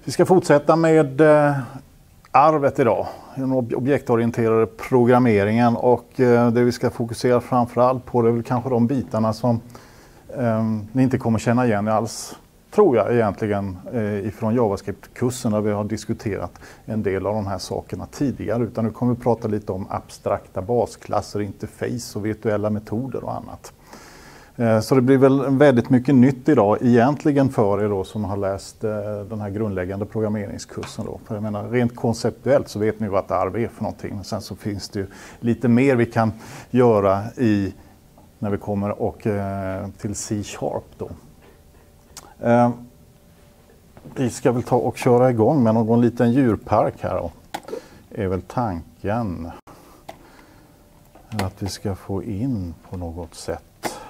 Vi ska fortsätta med arvet idag, den objektorienterade programmeringen, och det vi ska fokusera framförallt på det är väl kanske de bitarna som ni inte kommer känna igen alls, tror jag egentligen, ifrån JavaScript-kursen där vi har diskuterat en del av de här sakerna tidigare, utan nu kommer vi prata lite om abstrakta basklasser, interface och virtuella metoder och annat. Så det blir väl väldigt mycket nytt idag egentligen för er då som har läst den här grundläggande programmeringskursen då. För jag menar, rent konceptuellt så vet ni vad ett arv är för någonting. Men sen så finns det ju lite mer vi kan göra när vi kommer till C# då. Vi ska väl ta och köra igång med någon liten djurpark här då. Är väl tanken att vi ska få in på något sätt.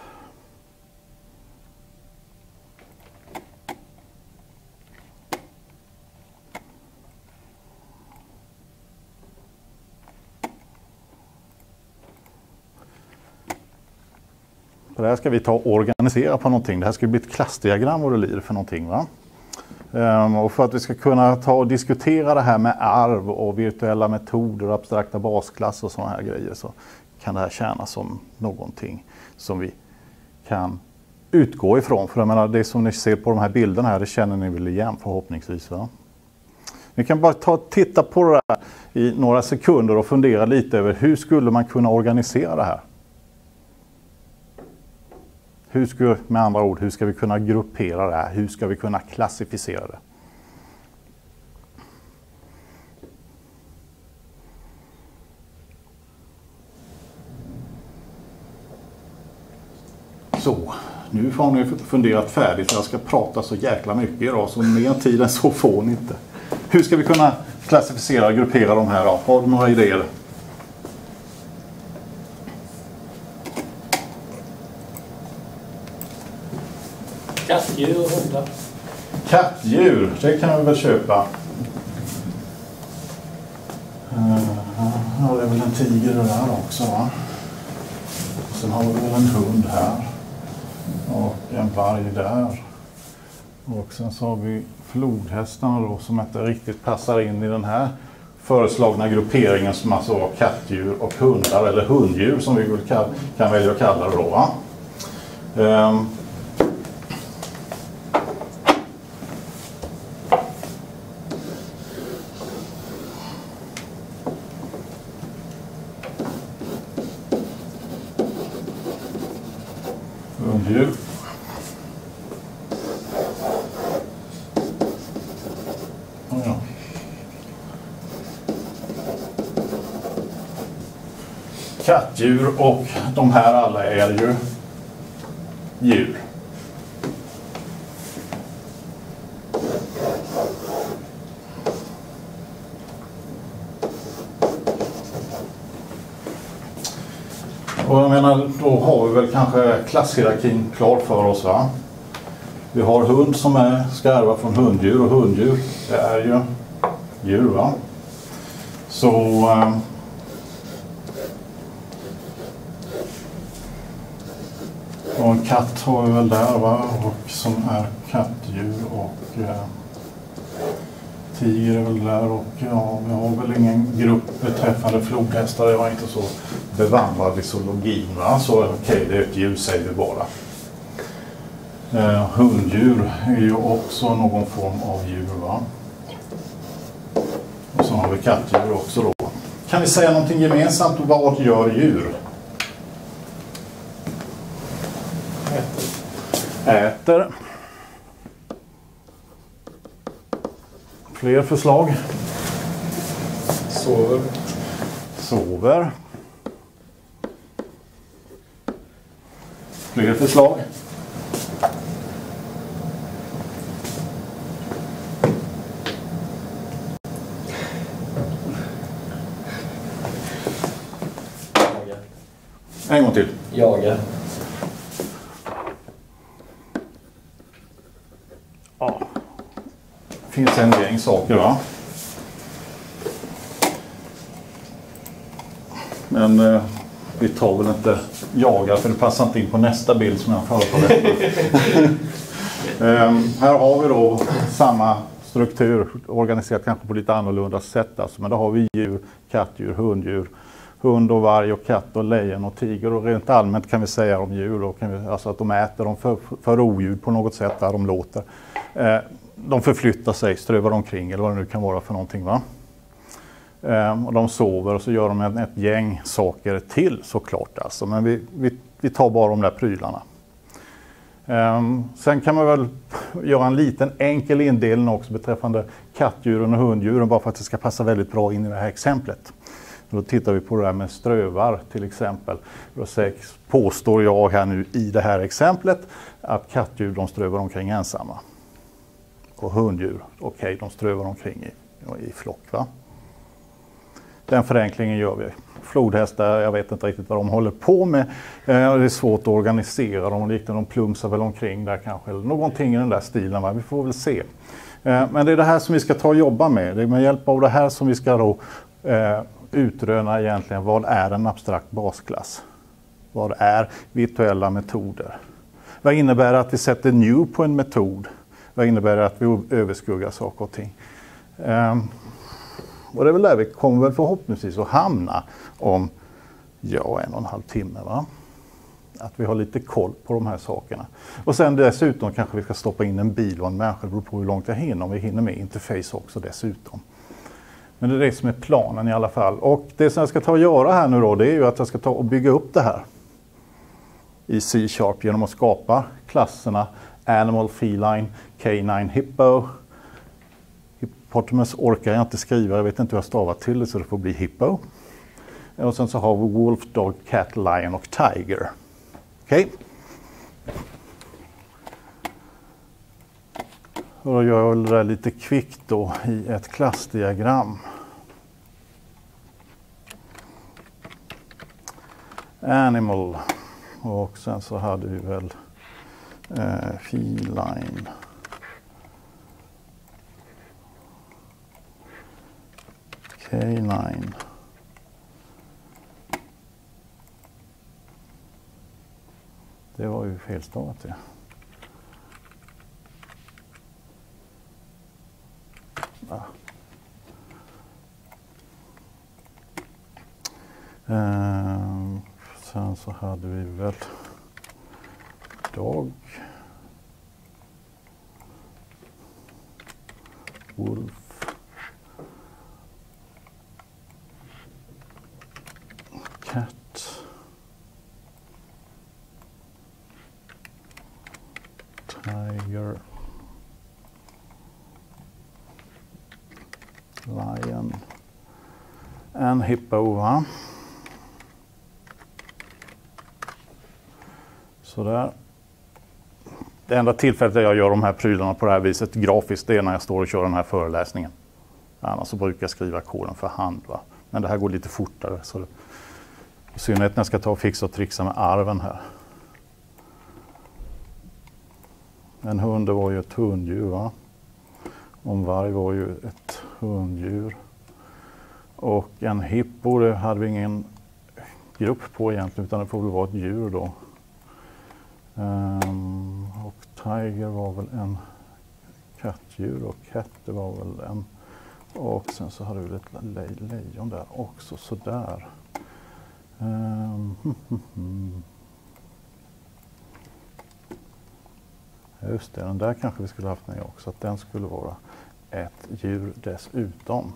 Det här ska vi ta och organisera på någonting. Det här ska bli ett klassdiagram vad det lider för någonting, va? Och för att vi ska kunna ta och diskutera det här med arv och virtuella metoder och abstrakta basklasser och sådana här grejer, så kan det här tjäna som någonting som vi kan utgå ifrån. För jag menar, det som ni ser på de här bilderna här, det känner ni väl igen förhoppningsvis, va? Vi kan bara titta på det här i några sekunder och fundera lite över hur skulle man kunna organisera det här. Med andra ord, hur ska vi kunna gruppera det här? Hur ska vi kunna klassificera det? Så, nu har ni funderat färdigt. Jag ska prata så jäkla mycket idag, så mer tid än så får ni inte. Hur ska vi kunna klassificera och gruppera de här då? Har du några idéer? Kattdjur och hundar. Kattdjur, det kan vi väl köpa. Ja, det är väl en tiger där också, va? Sen har vi väl en hund här. Och en varg där. Och sen så har vi flodhästarna då som inte riktigt passar in i den här föreslagna grupperingen, som alltså var kattdjur och hundar, eller hunddjur som vi kan välja att kalla det då, va? Hunddjur. Ja. Kattdjur, och de här alla är ju djur. Och jag menar, då har vi väl kanske klasshierarkin klar för oss, va? Vi har hund som ska ärva från hunddjur, och hunddjur det är ju djur, va? Så och en katt har vi väl där, va? Och som är kattdjur, och tiger är väl där, och ja, vi har väl ingen grupp beträffande flodhästar. Jag var inte så bevandrad i zoologin, va? Så okej, det är ett djur, säger vi bara. Hunddjur är ju också någon form av djur, va? Och så har vi kattdjur också då. Kan ni säga någonting gemensamt? Vad gör djur? Äter. Fler förslag? Sover. Fler förslag? En gång till. Jagar. Ja. Finns en gäng saker, va? Men vi tar väl inte jaga, för det passar inte in på nästa bild som jag föreslår. Här har vi då samma struktur, organiserat kanske på lite annorlunda sätt. Alltså. Men då har vi djur, kattdjur, hunddjur, hund och varg och katt och lejon och tiger. Och rent allmänt kan vi säga om djur, då kan vi, alltså att de äter, de för oljud på något sätt där de låter. De förflyttar sig, strövar omkring eller vad det nu kan vara för någonting. Va? Och de sover och så gör de ett gäng saker till såklart. Alltså. Men vi tar bara de där prylarna. Sen kan man väl göra en liten enkel indelning också beträffande kattdjuren och hunddjuren bara för att det ska passa väldigt bra in i det här exemplet. Då tittar vi på det här med strövar till exempel. Då påstår jag här nu i det här exemplet att kattdjur de strövar omkring ensamma. Och hunddjur, okej, de strövar omkring i flock. Va? Den förenklingen gör vi. Flodhästar, jag vet inte riktigt vad de håller på med. Det är svårt att organisera dem och liknande. De plumsar väl omkring där kanske. Eller någonting i den där stilen. Va? Vi får väl se. Men det är det här som vi ska ta och jobba med. Det är med hjälp av det här som vi ska då utröna egentligen vad är en abstrakt basklass. Vad är virtuella metoder? Vad innebär det att vi sätter new på en metod? Vad innebär det att vi överskuggar saker och ting? Och det är väl där vi kommer väl förhoppningsvis att hamna om 1,5 timme. Va? Att vi har lite koll på de här sakerna. Och sen dessutom kanske vi ska stoppa in en bil och en människa. Det beror på hur långt jag hinner. Om vi hinner med interface också dessutom. Men det är det som är planen i alla fall. Och det som jag ska ta och göra här nu då, det är ju att jag ska ta och bygga upp det här i C# genom att skapa klasserna Animal, Feline, Canine, Hippo. Hippopotamus orkar jag inte skriva, jag vet inte hur jag stavar till det så det får bli Hippo. Och sen så har vi Wolf, Dog, Cat, Lion och Tiger. Okej. Och då gör jag det där lite kvickt då i ett klassdiagram. Animal. Och sen så hade vi väl Feline. Canine. Det var ju felstavat det. Ja. Sen så hade vi väl Dog, Wolf, Cat, Tiger, Lion and Hippo. Va? Sådär. Det enda tillfället jag gör de här prylarna på det här viset grafiskt det är när jag står och kör den här föreläsningen. Annars så brukar jag skriva koden för hand. Va? Men det här går lite fortare. Så i synnerhet när jag ska ta och fixa och trixa med arven här. En hund var ju ett hunddjur. Va? En varg var ju ett hunddjur. Och en hippo det hade vi ingen grupp på egentligen utan det får väl vara ett djur då. Och Tiger var väl en kattdjur och Cat det var väl en. Och sen så hade vi ett lejon där också sådär. Just det, den där kanske vi skulle haft med också. Att den skulle vara ett djur dessutom.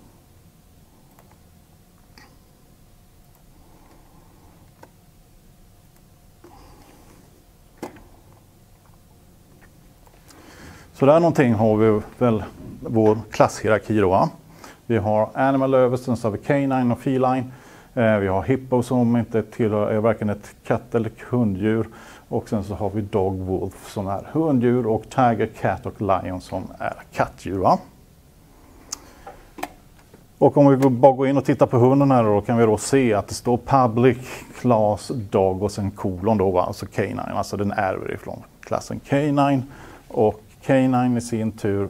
Så där någonting har vi väl vår klasshierarki då. Va? Vi har Animal överst, sen så har vi Canine och Feline. Vi har Hippo som inte tillhör varken ett katt eller hunddjur. Och sen så har vi Dog, Wolf som är hunddjur och Tiger, Cat och Lion som är kattdjur. Va? Och om vi bara går in och tittar på hunden här då kan vi då se att det står Public, Class, Dog och sen kolon då, va? Alltså Canine, alltså den ärver ifrån klassen Canine. Och Canine i sin tur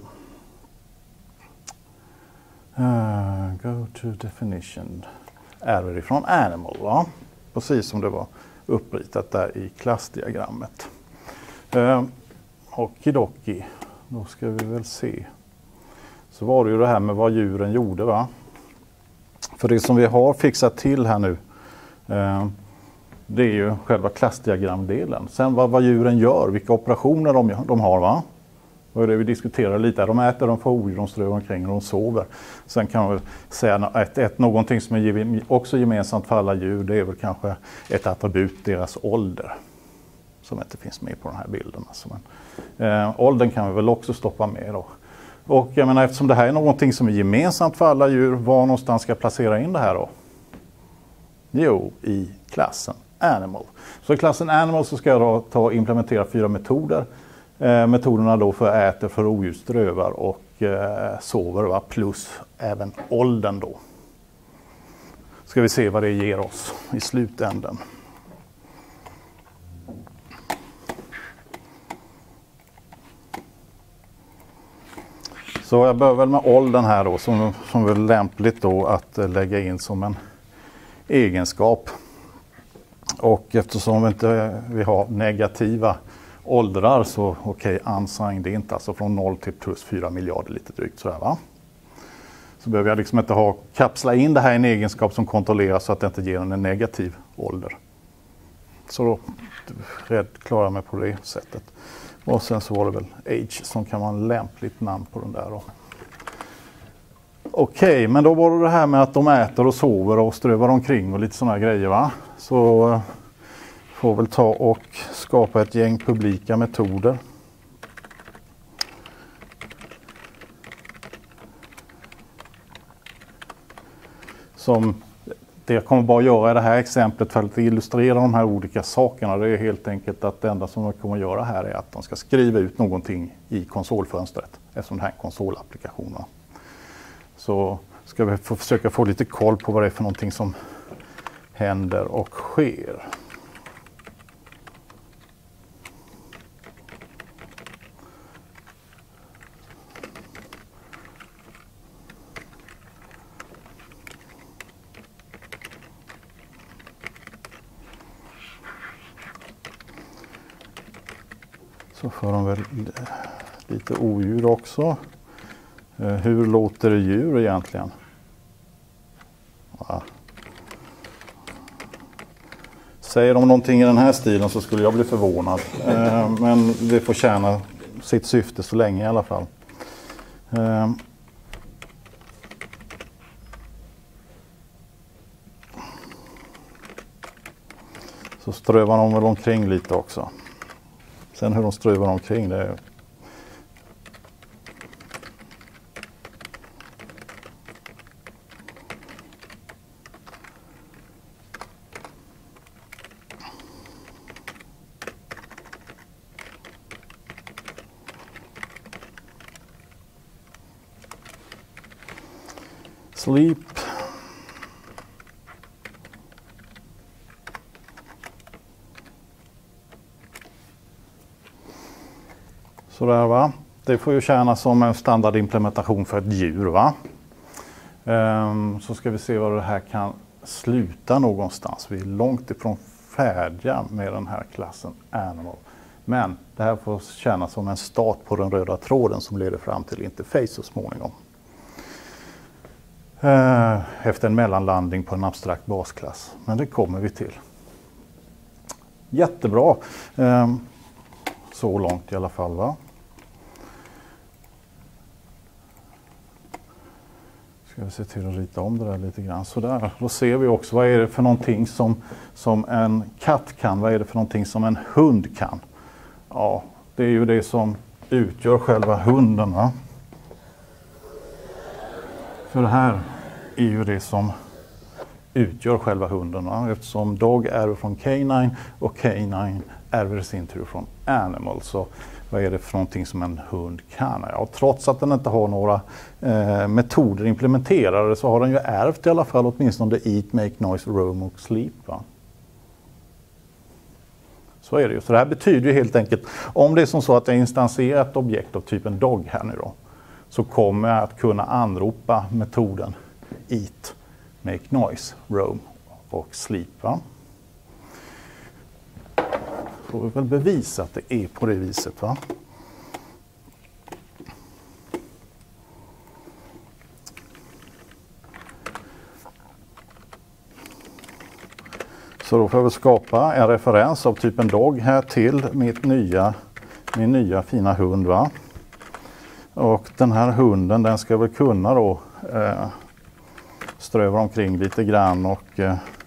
go to definition ärver ifrån animal, va? Precis som det var uppritat där i klassdiagrammet. Okidoki, då ska vi väl se. så var det ju det här med vad djuren gjorde, va? För det som vi har fixat till här nu, det är ju själva klassdiagramdelen. Sen vad djuren gör, vilka operationer de har, va? Och det är det vi diskuterar lite. De äter, de får odjur, de strövar omkring och de sover. Sen kan man säga att någonting som är också gemensamt för alla djur, det är väl kanske ett attribut, deras ålder. Som inte finns med på den här bilden. Alltså. Åldern kan vi väl också stoppa med då. Och jag menar, eftersom det här är någonting som är gemensamt för alla djur, var någonstans ska jag placera in det här då? Jo, i klassen Animal. Så i klassen Animal så ska jag då och implementera 4 metoder. Metoderna då för äter, för odjur, strövar och sover, va? Plus även åldern då. Ska vi se vad det ger oss i slutänden. Så jag börjar väl med åldern här då, som är lämpligt då att lägga in som en egenskap. Och eftersom vi inte har negativa åldrar så okej, unsigned, det är inte alltså från 0 till plus 4 miljarder lite drygt sådär, va. Så behöver jag liksom inte kapsla in det här i en egenskap som kontrolleras så att det inte ger en negativ ålder. Så då klarar jag mig på det sättet. Och sen så var det väl age som kan vara en lämpligt namn på den där då. Okej, men då var det här med att de äter och sover och strövar omkring och lite sådana grejer, va. Så får väl ta och skapa ett gäng publika metoder. Som det jag kommer bara göra i det här exemplet för att illustrera de här olika sakerna, det är helt enkelt att det enda som jag kommer göra här är att de ska skriva ut någonting i konsolfönstret, eftersom det här är en konsolapplikation. Så ska vi försöka få lite koll på vad det är för någonting som händer och sker. Så får de väl lite odjur också. Hur låter djur egentligen? Ja. Säger de någonting i den här stilen så skulle jag bli förvånad. Men det får tjäna sitt syfte så länge i alla fall. Så strövar de väl omkring lite också. Sen hur de strövar omkring, det är sleep. Sådär, va. Det får ju tjäna som en standardimplementation för ett djur, va. Så ska vi se var det här kan sluta någonstans. Vi är långt ifrån färdiga med den här klassen Animal. Men det här får tjäna som en start på den röda tråden som leder fram till interface så småningom. Efter en mellanlandning på en abstrakt basklass. Men det kommer vi till. Jättebra. Så långt i alla fall, va. Ska vi se till att rita om det där lite grann. Sådär. Då ser vi också vad är det för någonting som en katt kan. Vad är det för någonting som en hund kan. Ja, det är ju det som utgör själva hunden, va. För det här är ju det som utgör själva hunden, va? Eftersom dog är från canine och canine är i sin tur från animal. Så vad är det för någonting som en hund kan? Ja, trots att den inte har några metoder implementerade så har den ju ärvt i alla fall åtminstone eat, make noise, roam och sleep, va? Så är det ju. Så det här betyder ju helt enkelt, om det är som så att jag instanserar ett objekt av typen dog här nu då, så kommer jag att kunna anropa metoden eat, make noise, roam och sleep, va? Får vi väl bevisa att det är på det viset, va? Så då får jag väl skapa en referens av typen dog här till min nya fina hund, va. Och den här hunden, den ska väl kunna då ströva omkring lite grann och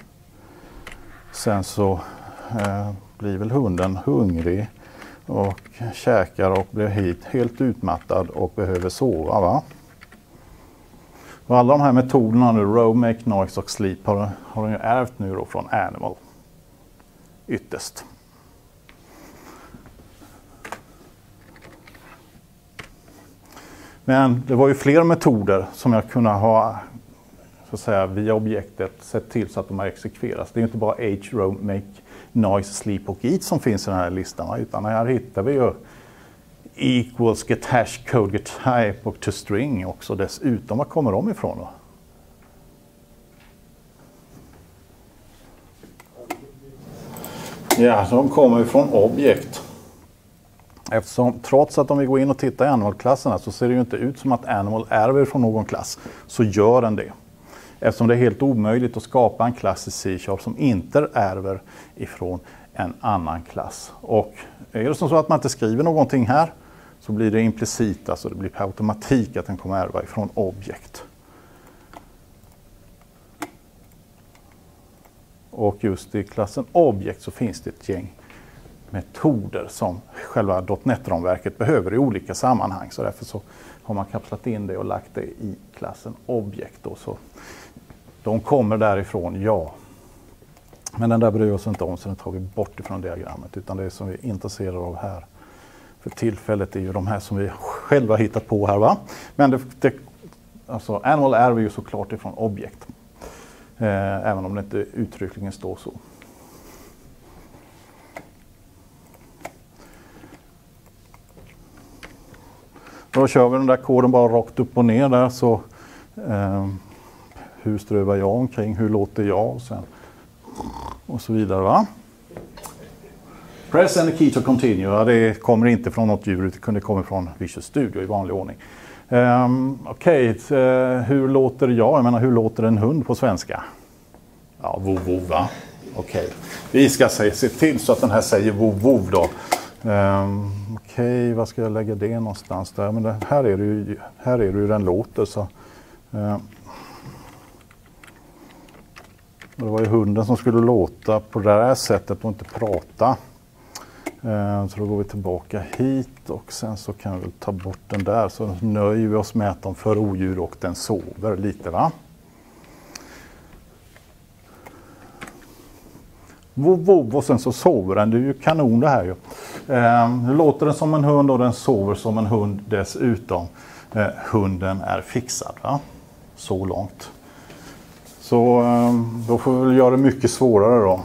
sen så blir väl hunden hungrig och käkar och blir helt utmattad och behöver sova, va. Och alla de här metoderna nu, row, make, noise och sleep, har de ju ärvt nu då från Animal ytterst. Men det var ju fler metoder som jag kunde ha, så att säga, via objektet sett till så att de har exekverats. Det är inte bara H, row, make, noise, sleep och eat som finns i den här listan, utan här hittar vi ju equals, get hash, code, get type och to string också dessutom. Var kommer de ifrån då? Ja, de kommer ifrån objekt. Eftersom, trots att om vi går in och tittar i animal-klasserna så ser det ju inte ut som att animal ärver från någon klass, så gör den det. Eftersom det är helt omöjligt att skapa en klass i C# som inte ärver ifrån en annan klass. Och är det så att man inte skriver någonting här så blir det implicit, alltså det blir per automatik att den kommer ärva ifrån objekt. Och just i klassen objekt så finns det ett gäng metoder som själva .NET-ramverket behöver i olika sammanhang. Så därför så har man kapslat in det och lagt det i klassen objekt. Då. Så de kommer därifrån, ja. Men den där bryr oss inte om, så den tar vi bort ifrån diagrammet. Utan det som vi är intresserade av här för tillfället är ju de här som vi själva hittat på här, va. Men alltså animal ärver ju såklart ifrån objekt. Även om det inte uttryckligen står så. Då kör vi den där koden bara rakt upp och ner där, så hur strövar jag omkring, hur låter jag och så vidare, va. Press and key to continue, ja, det kommer inte från något djur, det kunde komma från Visual Studio i vanlig ordning. Okej, hur låter jag menar hur låter en hund på svenska? Ja, vov, vov, va. Okej, vi ska se till så att den här säger vov, vov då. Okej, vad ska jag lägga det någonstans där? Men här är det ju den låter, så det var ju hunden som skulle låta på det här sättet och inte prata. Så då går vi tillbaka hit och sen så kan vi ta bort den där, så nöjer vi oss med att de för odjur och den sover lite, va. Vov, vov, och sen så sover den. Det är ju kanon det här ju. Nu låter den som en hund och den sover som en hund dessutom. Hunden är fixad, va? Så långt. Så då får vi väl göra det mycket svårare då.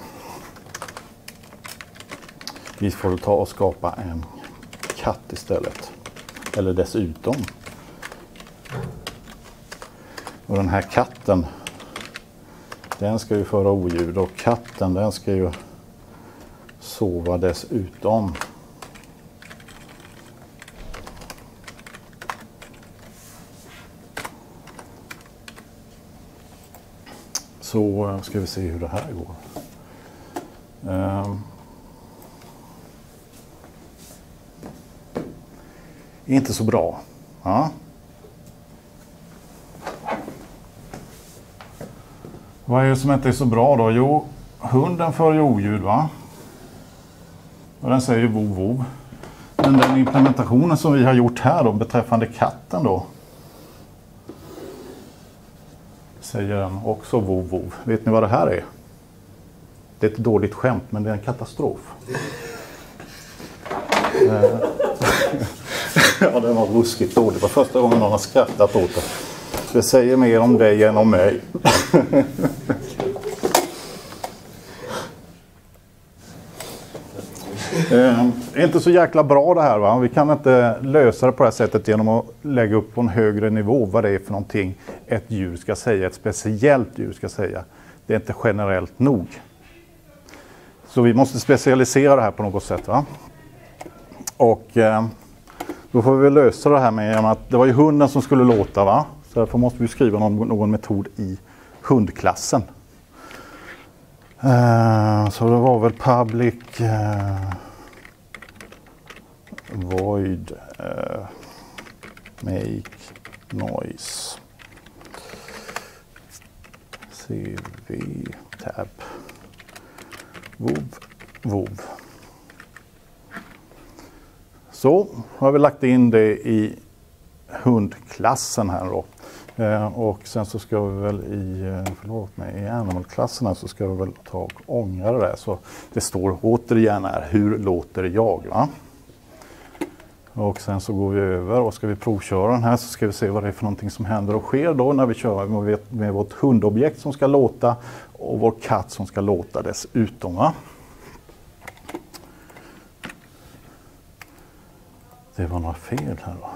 Vi får ta och skapa en katt istället. Eller dessutom. Och den här katten, den ska ju föra oljud, och katten, den ska ju sova dessutom. Så ska vi se hur det här går. Inte så bra. Ja. Vad är det som inte är så bra då? Jo, hunden för oljud, va? Och den säger vov, vov. Men den implementationen som vi har gjort här då beträffande katten då, säger den också vov, vov. Vet ni vad det här är? Det är ett dåligt skämt, men det är en katastrof. Ja, det var ruskigt dåligt. Det var första gången någon har skrattat åt det. Det säger mer om dig än om mig. Det är inte så jäkla bra det här, va? Vi kan inte lösa det på det här sättet genom att lägga upp på en högre nivå vad det är för någonting ett djur ska säga, ett speciellt djur ska säga. Det är inte generellt nog. Så vi måste specialisera det här på något sätt, va? Och då får vi lösa det här med att det var ju hunden som skulle låta, va? Så därför måste vi skriva någon metod i hundklassen. Så det var väl public void make noise cv tab vov. Så har vi lagt in det i hundklassen här då. Och sen så ska vi väl i animal-klasserna så ska vi väl ta och ångra det där. Så det står återigen här, hur låter jag? Va? Och sen så går vi över och ska vi provköra den här så ska vi se vad det är för någonting som händer och sker då när vi kör med vårt hundobjekt som ska låta och vår katt som ska låta dessutom. Va? Det var några fel här då.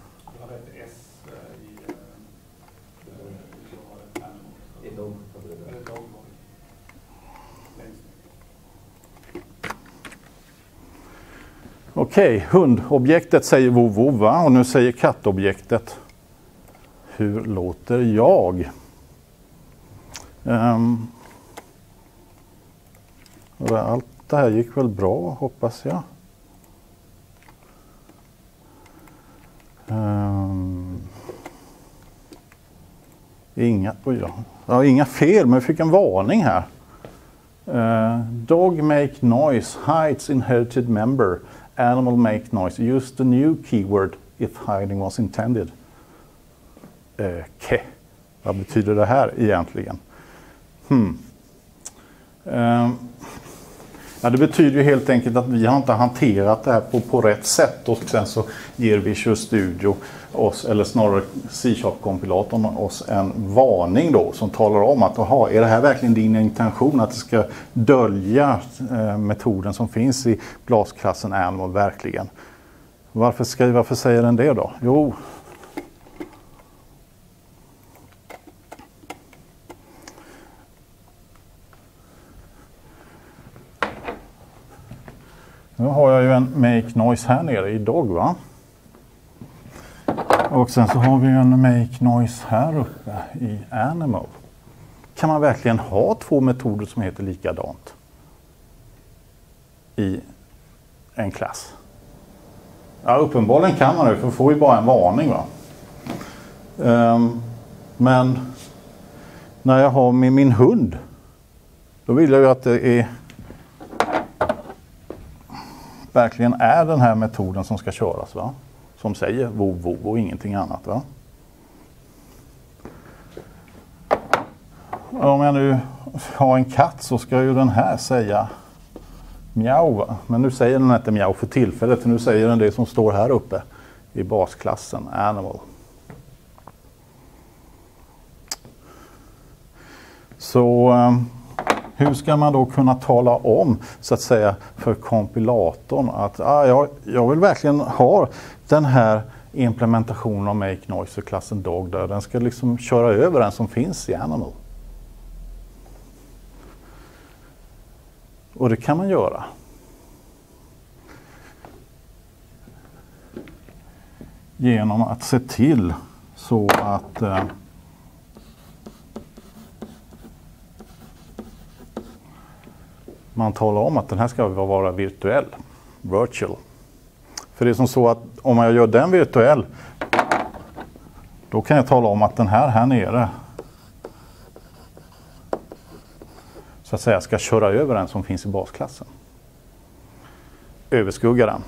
Okej, hundobjektet säger vov, va? Och nu säger kattobjektet hur låter jag? Allt det här gick väl bra, hoppas jag. Inga fel, men vi fick en varning här. Dog make noise, hides inherited member. Animal make noise. Use the new keyword if hiding was intended. Vad betyder det här egentligen? Det betyder ju helt enkelt att vi har inte hanterat det här på rätt sätt och sen så ger Visual Studio oss, eller snarare C-sharp-kompilatorn oss en varning då som talar om att är det här verkligen din intention att det ska dölja metoden som finns i BLAS-klassen Animal verkligen? Varför säger den det då? Jo, nu har jag ju en make noise här nere i dog, va? Och sen så har vi en make noise här uppe i animal. Kan man verkligen ha två metoder som heter likadant i en klass? Ja, uppenbarligen kan man det, för vi får ju bara en varning, va? Men när jag har med min hund, då vill jag ju att det verkligen är den här metoden som ska köras, va? Som säger vov och ingenting annat, va? Om jag nu har en katt så ska ju den här säga mjau, va? Men nu säger den inte mjau för tillfället, nu säger den det som står här uppe i basklassen animal. Så hur ska man då kunna tala om så att säga för kompilatorn att jag vill verkligen ha den här implementationen av make noise för klassen dog där den ska liksom köra över den som finns i animal. Och det kan man göra. Genom att se till så att man talar om att den här ska vara virtuell, virtual. För det är som så att om jag gör den virtuell, då kan jag tala om att den här nere så att säga ska köra över den som finns i basklassen. Överskugga den.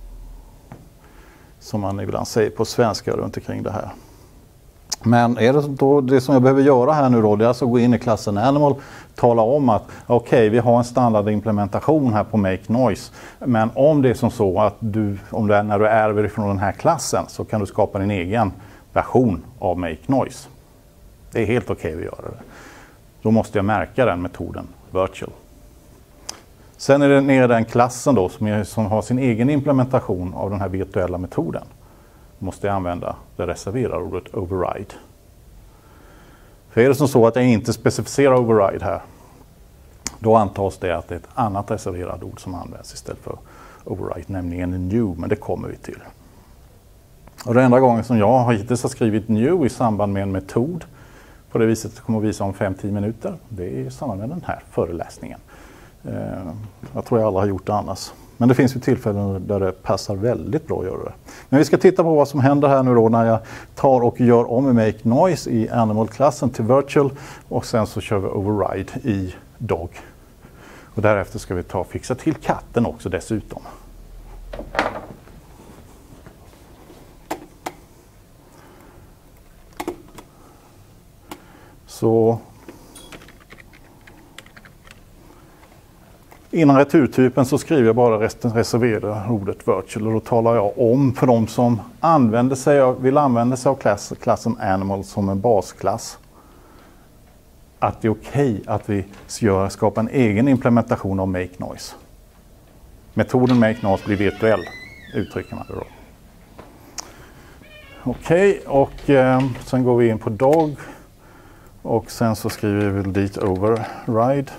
Som man ibland säger på svenska runt omkring det här. Men är det då det som jag behöver göra här nu då, det är alltså att gå in i klassen animal, tala om att okej, vi har en standardimplementation här på make noise, men om det är som så att när du ärver ifrån den här klassen så kan du skapa din egen version av make noise. Det är helt okej att göra det. Då måste jag märka den metoden virtual. Sen är det nere den klassen då som har sin egen implementation av den här virtuella metoden. Måste jag använda det reserverade ordet override. För är det som så att jag inte specificerar override här, då antas det att det är ett annat reserverat ord som används istället för override, nämligen new, men det kommer vi till. Och den enda gången som jag hittills har skrivit new i samband med en metod på det viset kommer att visa om 5-10 minuter. Det är samma med den här föreläsningen. Jag tror jag alla har gjort det annars. Men det finns ju tillfällen där det passar väldigt bra att göra det. Men vi ska titta på vad som händer här nu då när jag tar och gör om Make Noise i Animal-klassen till Virtual och sen så kör vi Override i Dog. Och därefter ska vi ta och fixa till katten också dessutom. Så innan returtypen så skriver jag bara reservera ordet virtual och då talar jag om för de som vill använda sig av klassen animal som en basklass att det är okej att vi skapar en egen implementation av make noise. Metoden make noise blir virtuell, uttrycker man det då. Okej, och sen går vi in på dog och sen så skriver vi dit override.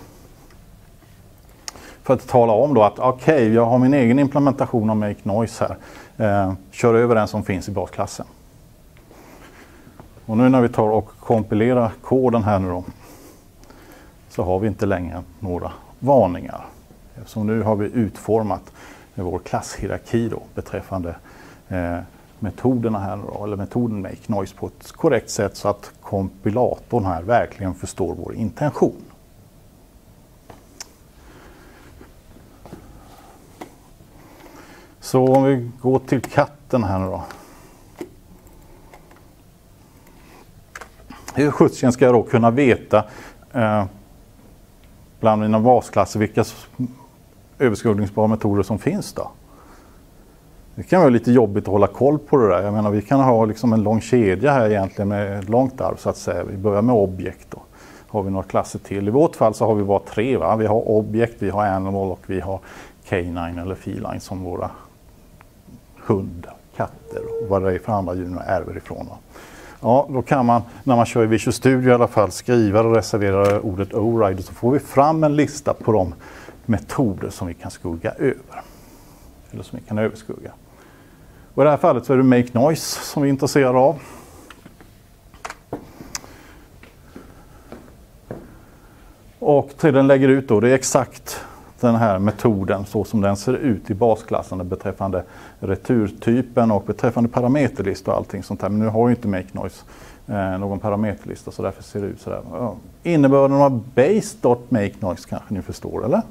För att tala om då att okej, jag har min egen implementation av make noise här. Kör över den som finns i basklassen. Och nu när vi tar och kompilerar koden här nu då, så har vi inte längre några varningar. Så nu har vi utformat vår klasshierarki då beträffande metoderna här då, eller metoden make noise på ett korrekt sätt så att kompilatorn här verkligen förstår vår intention. Så om vi går till katten här nu då. Hur sjutton ska jag då kunna veta bland mina basklasser vilka överskuggningsbara metoder som finns då? Det kan vara lite jobbigt att hålla koll på det där. Jag menar, vi kan ha liksom en lång kedja här egentligen med ett långt arv så att säga. Vi börjar med objekt då. Har vi några klasser till. I vårt fall så har vi bara 3 va. Vi har objekt, vi har animal och vi har canine eller feline som våra hundar, katter och vad det är för andra djur och ärver ifrån. Va? Ja, då kan man när man kör i Visual Studio i alla fall skriva och reservera ordet override så får vi fram en lista på de metoder som vi kan skugga över. Eller som vi kan överskugga. Och i det här fallet så är det make noise som vi är intresserade av. Och till den lägger ut då, det är exakt den här metoden så som den ser ut i basklassen beträffande returtypen och beträffande parameterlista och allting sånt här. Men nu har ju inte make noise någon parameterlista så därför ser det ut sådär. Ja. Innebörden av base.make noise kanske ni förstår, eller?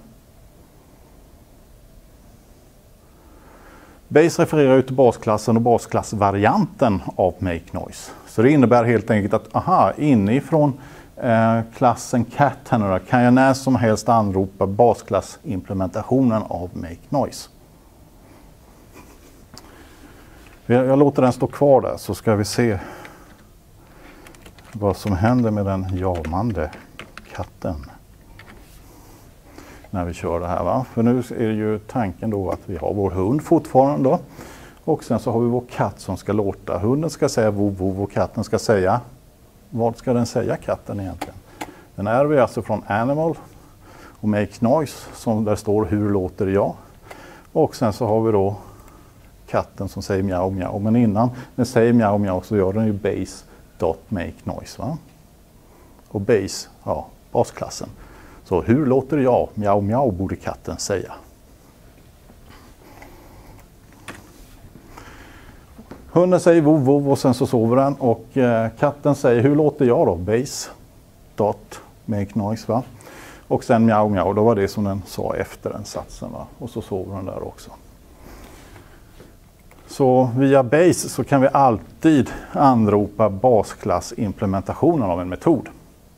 Base refererar ut till basklassen och basklassvarianten av make noise. Så det innebär helt enkelt att inifrån klassen cat här kan jag när som helst anropa basklassimplementationen av make noise. Jag låter den stå kvar där så ska vi se vad som händer med den jamande katten när vi kör det här. Va? För nu är det ju tanken då att vi har vår hund fortfarande då. Och sen så har vi vår katt som ska låta. Hunden ska säga vov, vov och katten ska säga. Vad ska den säga katten egentligen? Den är vi alltså från animal och make noise som där står hur låter jag. Och sen så har vi då katten som säger mjau mjau. Men innan den säger mjau mjau så gör den ju base.make noise. Va? Och base, ja, basklassen. Så hur låter jag? Mjau mjau borde katten säga. Hunden säger vov vov och sen så sover den och katten säger hur låter jag då? Base.make noise va? Och sen mjau mjau, då var det som den sa efter den satsen va? Och så sover den där också. Så via base så kan vi alltid anropa basklassimplementationen av en metod.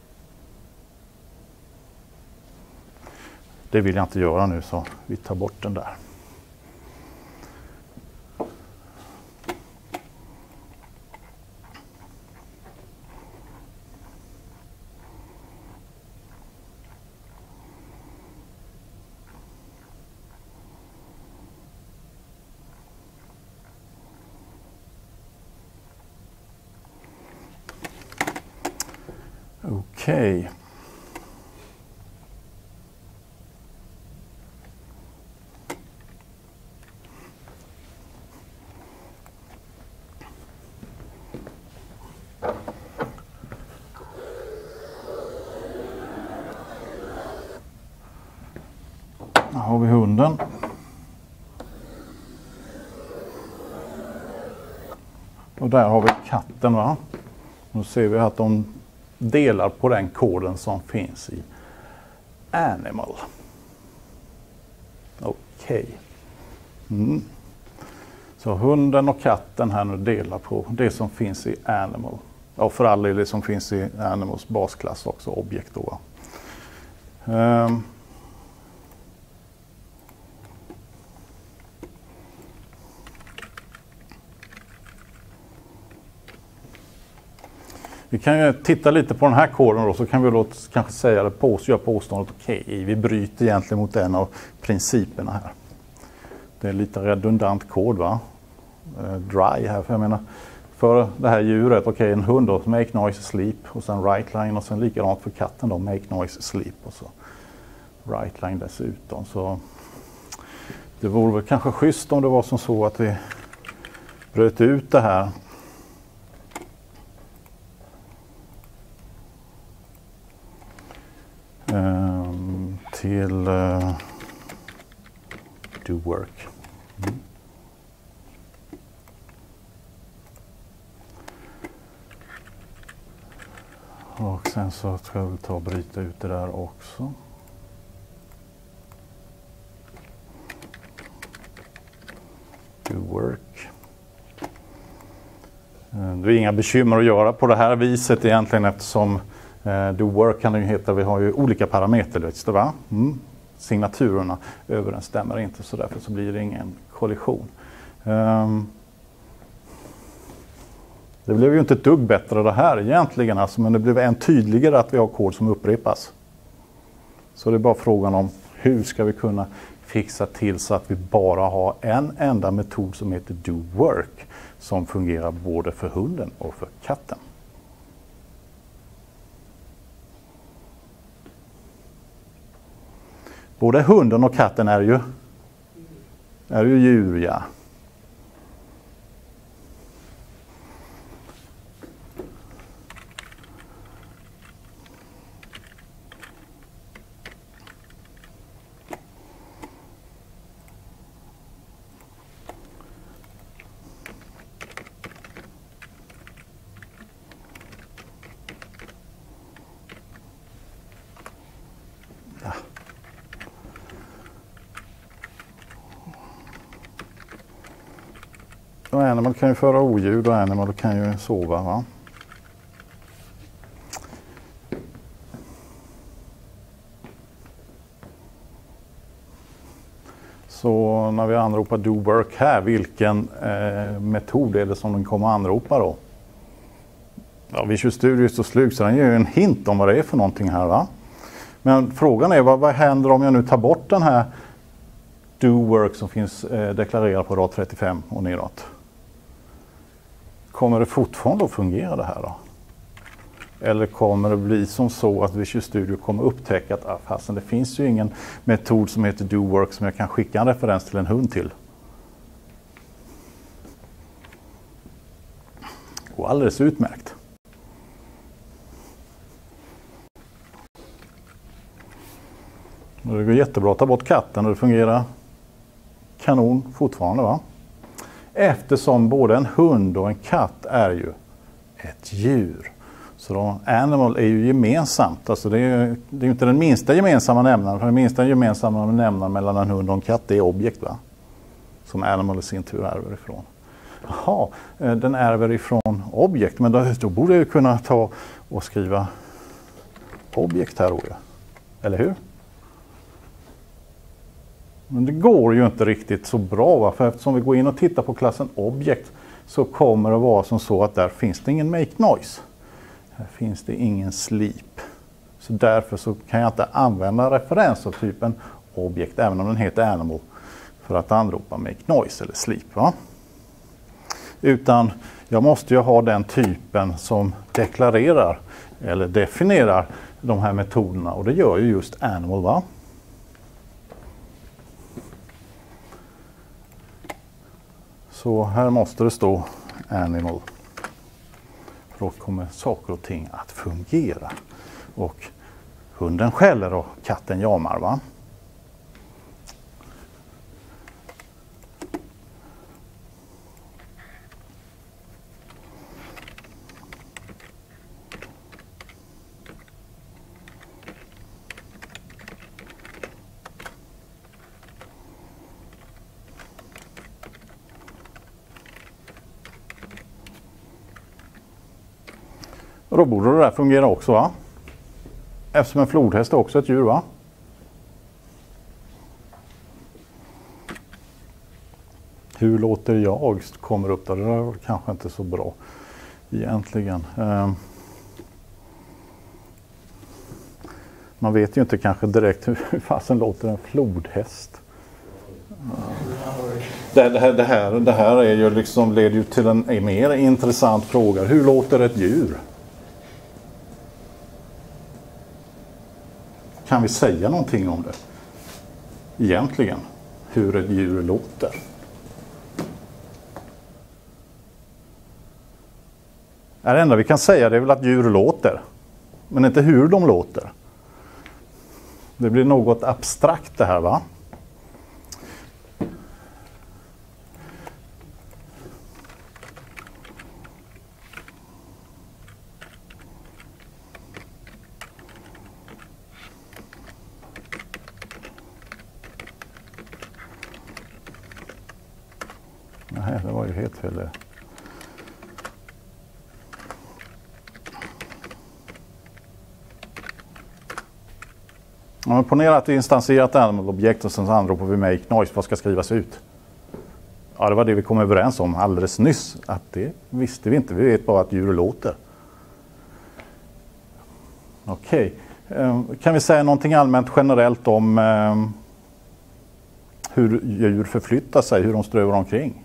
Det vill jag inte göra nu så vi tar bort den där. Okej. hunden. Och där har vi katten, va? Nu ser vi att de delar på den koden som finns i animal. Okej. Så hunden och katten här nu delar på det som finns i animal. Ja, för all del det som finns i animals basklass också, objekt då. Vi kan ju titta lite på den här koden då, så kan vi då kanske säga det göra påståendet okej, vi bryter egentligen mot en av principerna här. Det är lite redundant kod, va? Dry här, för jag menar för det här djuret, okej, en hund då, make noise sleep och sen right line och sen likadant för katten då, make noise sleep och så right line dessutom. Så det vore väl kanske schysst om det var som så att vi bröt ut det här till do work. Och sen så ska jag väl ta och bryta ut det där också. Do work. Det är inga bekymmer att göra på det här viset egentligen, eftersom do work kan det ju heta, vi har ju olika parameter, va? Signaturerna överensstämmer inte, så därför så blir det ingen kollision. Det blev ju inte ett dugg bättre det här egentligen, alltså, men det blev än tydligare att vi har kod som upprepas. Så det är bara frågan om hur ska vi kunna fixa till så att vi bara har en enda metod som heter do work som fungerar både för hunden och för katten. Både hunden och katten är ju djur, ja. Och animal kan ju föra oljud och animal kan ju sova, va? Så när vi anropar do work här, vilken metod är det som den kommer att anropa då? Ja, Visual Studio är så slug så den ger ju en hint om vad det är för någonting här, va? Men frågan är vad händer om jag nu tar bort den här do work som finns deklarerad på rad 35 och neråt? Kommer det fortfarande att fungera det här då? Eller kommer det bli som så att Visual Studio kommer upptäcka att fastän det finns ju ingen metod som heter do work som jag kan skicka en referens till en hund till? Och alldeles utmärkt. Det går jättebra att ta bort katten och det fungerar kanon fortfarande, va? Eftersom både en hund och en katt är ju ett djur. Så då, animal är ju gemensamt. Alltså det är ju inte den minsta gemensamma nämnaren. För den minsta gemensamma nämnaren mellan en hund och en katt är objekt, va? Som animal i sin tur ärver ifrån. Jaha, den ärver ifrån objekt. Men då borde jag kunna ta och skriva objekt här då. Eller hur? Men det går ju inte riktigt så bra, va? För eftersom vi går in och tittar på klassen objekt så kommer det vara som så att där finns det ingen make noise. Här finns det ingen sleep. Så därför så kan jag inte använda referens av typen objekt även om den heter animal för att anropa make noise eller sleep, va? Utan jag måste ju ha den typen som deklarerar eller definierar de här metoderna och det gör ju just animal, va? Så här måste det stå animal. Då kommer saker och ting att fungera. Och hunden skäller och katten jamar, va? Och då borde det där fungera också, va? Eftersom en flodhäst är också ett djur, va? Hur låter jag kommer upp där? Det är kanske inte så bra egentligen. Man vet ju inte kanske direkt hur fasen låter en flodhäst. Det här är ju liksom, leder ju till en mer intressant fråga. Hur låter ett djur? Kan vi säga någonting om det? Egentligen, hur ett djur låter. Det enda vi kan säga det är väl att djur låter. Men inte hur de låter. Det blir något abstrakt det här, va? Nej, det var ju helt fel. Om vi ponerar att vi instanserat animal-objekt och sen så anropar vi make noise, vad ska skrivas ut? Ja, det var det vi kom överens om alldeles nyss. Att det visste vi inte, vi vet bara att djur låter. Okej. Kan vi säga någonting allmänt generellt om hur djur förflyttar sig, hur de strövar omkring?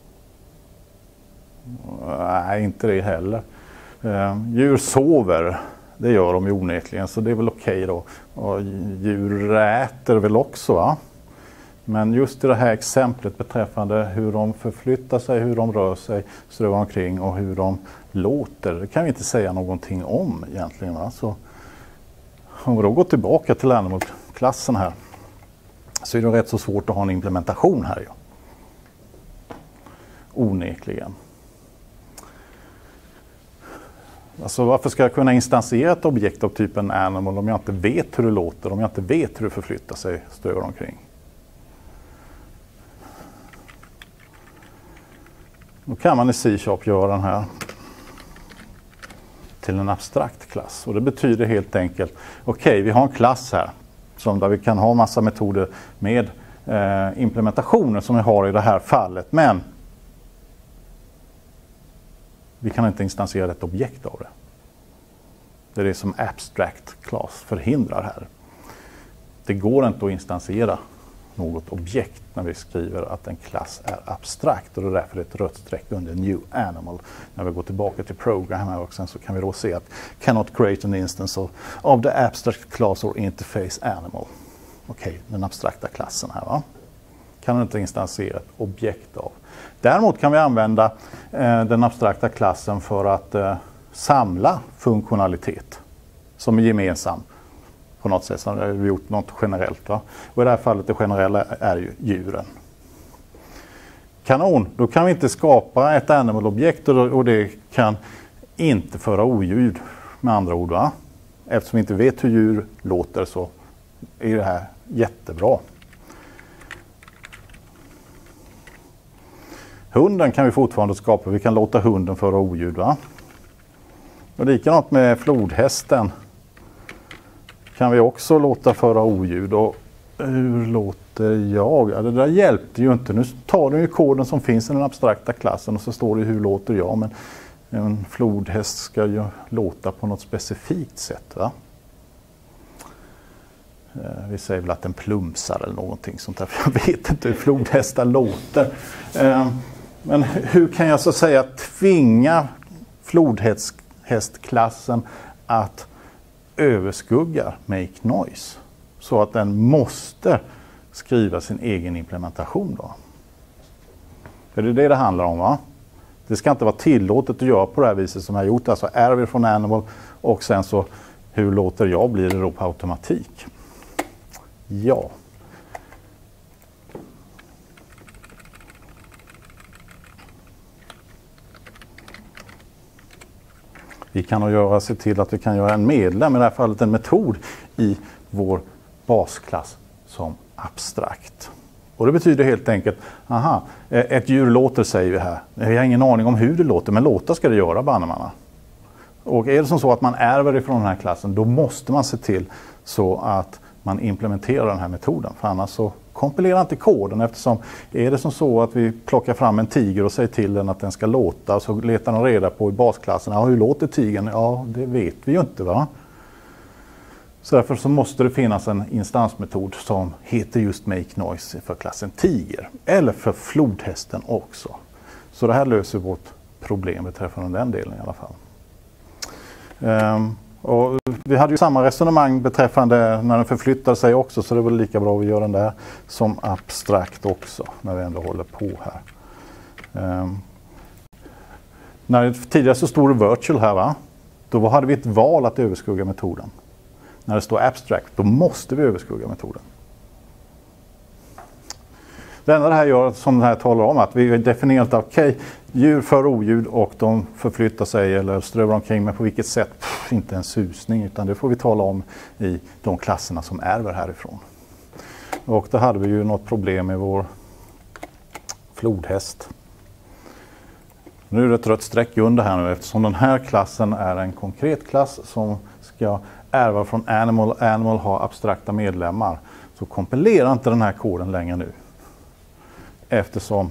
Nej, inte det heller. Djur sover, det gör de ju onekligen, så det är väl okej då. Och djur äter väl också, va? Men just i det här exemplet beträffande hur de förflyttar sig, hur de rör sig, strövar omkring och hur de låter, det kan vi inte säga någonting om egentligen, va? Så om vi då går tillbaka till animal-klassen här, så är det rätt så svårt att ha en implementation här ju. Onekligen. Alltså varför ska jag kunna instansiera ett objekt av typen animal om jag inte vet hur det låter, om jag inte vet hur det förflyttar sig, strövar omkring? Då kan man i C# göra den här till en abstrakt klass. Och det betyder helt enkelt, okej, vi har en klass här som där vi kan ha massa metoder med implementationer som vi har i det här fallet. Men vi kan inte instansiera ett objekt av det. Det är det som abstract class förhindrar här. Det går inte att instansiera något objekt när vi skriver att en klass är abstrakt. Och det är därför det är ett rött streck under new animal. När vi går tillbaka till program här och sen så kan vi då se att cannot create an instance of the abstract class or interface animal. Okej, den abstrakta klassen här, va? Kan inte instansiera ett objekt av. Däremot kan vi använda den abstrakta klassen för att samla funktionalitet som är gemensam på något sätt. Så har vi gjort något generellt, va? Och i det här fallet det generella är ju djuren. Kanon, då kan vi inte skapa ett animal-objekt och det kan inte föra oljud med andra ord, va? Eftersom vi inte vet hur djur låter så är det här jättebra. Hunden kan vi fortfarande skapa, vi kan låta hunden föra oljud, va? Och likadant med flodhästen kan vi också låta föra oljud. Och hur låter jag? Ja, det där hjälpte ju inte. Nu tar du ju koden som finns i den abstrakta klassen och så står det hur låter jag. Men en flodhäst ska ju låta på något specifikt sätt, va? Vi säger väl att den plumsar eller någonting sånt där. För jag vet inte hur flodhästar låter. Men hur kan jag så att säga tvinga flodhästklassen att överskugga make noise så att den måste skriva sin egen implementation då? För det är det handlar om, va? Det ska inte vara tillåtet att göra på det här viset som jag har gjort. Alltså är från animal och sen så hur låter jag blir det då på automatik. Ja. Vi kan se till att vi kan göra en medlem, i det här fallet en metod, i vår basklass som abstrakt. Och det betyder helt enkelt, ett djur låter säger vi här. Vi har ingen aning om hur det låter, men låta ska det göra, bannemanna. Och är det som så att man ärver ifrån den här klassen, då måste man se till så att man implementerar den här metoden. För annars så kompilerar inte koden, eftersom är det som så att vi plockar fram en tiger och säger till den att den ska låta, så letar den reda på i basklassen, ja, hur låter tigern? Ja, det vet vi ju inte, va? Så därför så måste det finnas en instansmetod som heter just make noise för klassen tiger, eller för flodhästen också. Så det här löser vårt problem beträffande den delen i alla fall. Och vi hade ju samma resonemang beträffande när den förflyttar sig också, så det är väl lika bra att vi gör den där som abstrakt också när vi ändå håller på här. Tidigare så stod det virtual här, va? Då hade vi ett val att överskugga metoden. När det står abstract, då måste vi överskugga metoden. Det enda det här gör, som det här talar om, att vi har definierat att okej, djur för oljud och de förflyttar sig eller strövar omkring, men på vilket sätt? Inte en susning, utan det får vi tala om i de klasserna som ärver härifrån. Och då hade vi ju något problem med vår flodhäst. Nu är det ett rött streck under här nu, eftersom den här klassen är en konkret klass som ska ärva från animal. Animal har abstrakta medlemmar, så kompilerar inte den här koden längre nu. Eftersom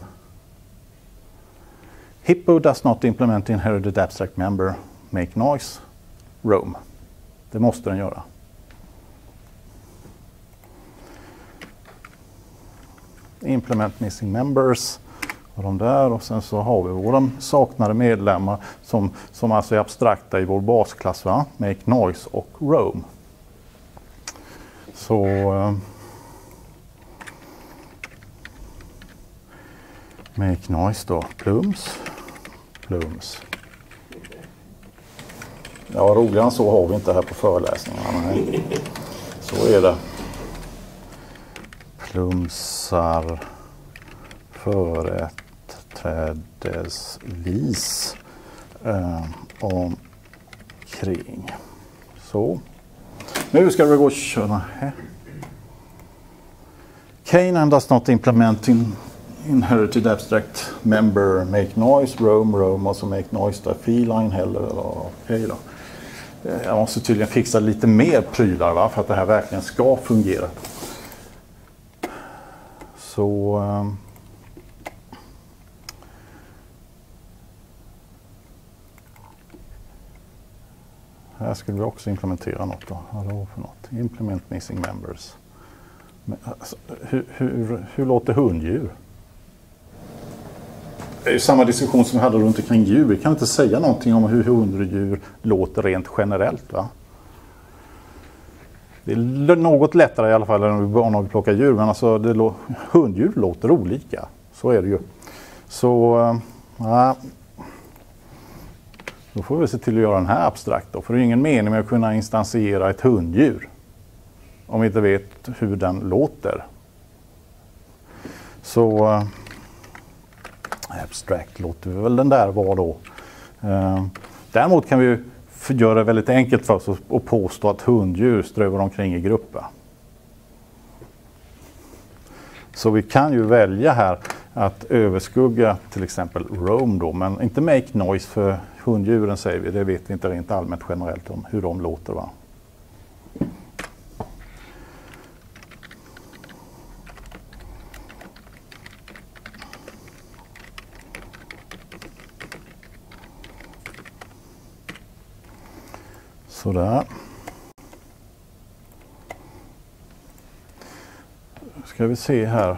Hippo does not implement inherited abstract member make noise roam. Det måste den göra. Implement missing members och de där, och sen så har vi våra saknade medlemmar som alltså är abstrakta i vår basklass, va? Make noise och roam. Så make noise då, plums. Ja, roligare än så har vi inte här på föreläsningarna. Nej. Så är det. Plumsar företrädesvis omkring. Så. Nu ska vi gå och köra här. Canine does not implement inherited abstract member make noise, roam alltså make noise där, feline heller. Okej då. Jag måste tydligen fixa lite mer prylar, va, för att det här verkligen ska fungera. Så här skulle vi också implementera något då. Hallå för något. Implement missing members. Men, alltså, hur låter hunddjur? Det är ju samma diskussion som vi hade runt omkring djur. Vi kan inte säga någonting om hur hunddjur låter rent generellt, va? Det är något lättare i alla fall än när vi plockar djur, men alltså hunddjur låter olika. Så är det ju. Så då får vi se till att göra den här abstrakt då. För det är ingen mening med att kunna instansiera ett hunddjur om vi inte vet hur den låter. Så abstract låter vi väl den där var då. Däremot kan vi göra det väldigt enkelt för oss och påstå att hunddjur strövar omkring i grupper. Så vi kan ju välja här att överskugga till exempel roam då, men inte make noise, för hunddjuren säger vi, det vet vi inte rent allmänt generellt om hur de låter, va. Sådär. Ska vi se här.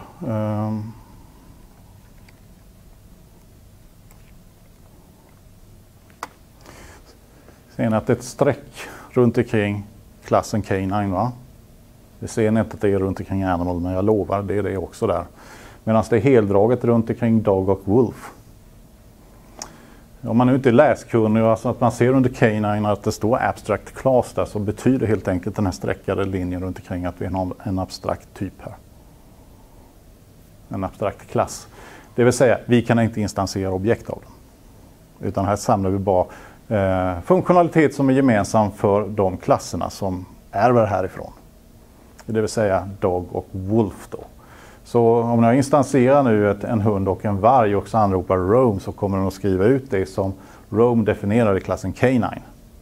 Ser ni att det är ett streck runt omkring klassen Canine, va? Det ser ni inte att det är runt omkring Animal, men jag lovar, det är det också där. Medan det är heldraget runt omkring Dog och Wolf. Om man nu inte är läskunnig, alltså att man ser under Canine att det står abstract class där, så betyder helt enkelt den här streckade linjen runt omkring att vi har en abstrakt typ här. En abstrakt klass. Det vill säga, vi kan inte instansera objekt av den. Utan här samlar vi bara funktionalitet som är gemensam för de klasserna som ärver härifrån. Det vill säga Dog och Wolf då. Så om jag instanserar nu en hund och en varg och så anropar roam, så kommer den att skriva ut det som roam definierar i klassen Canine.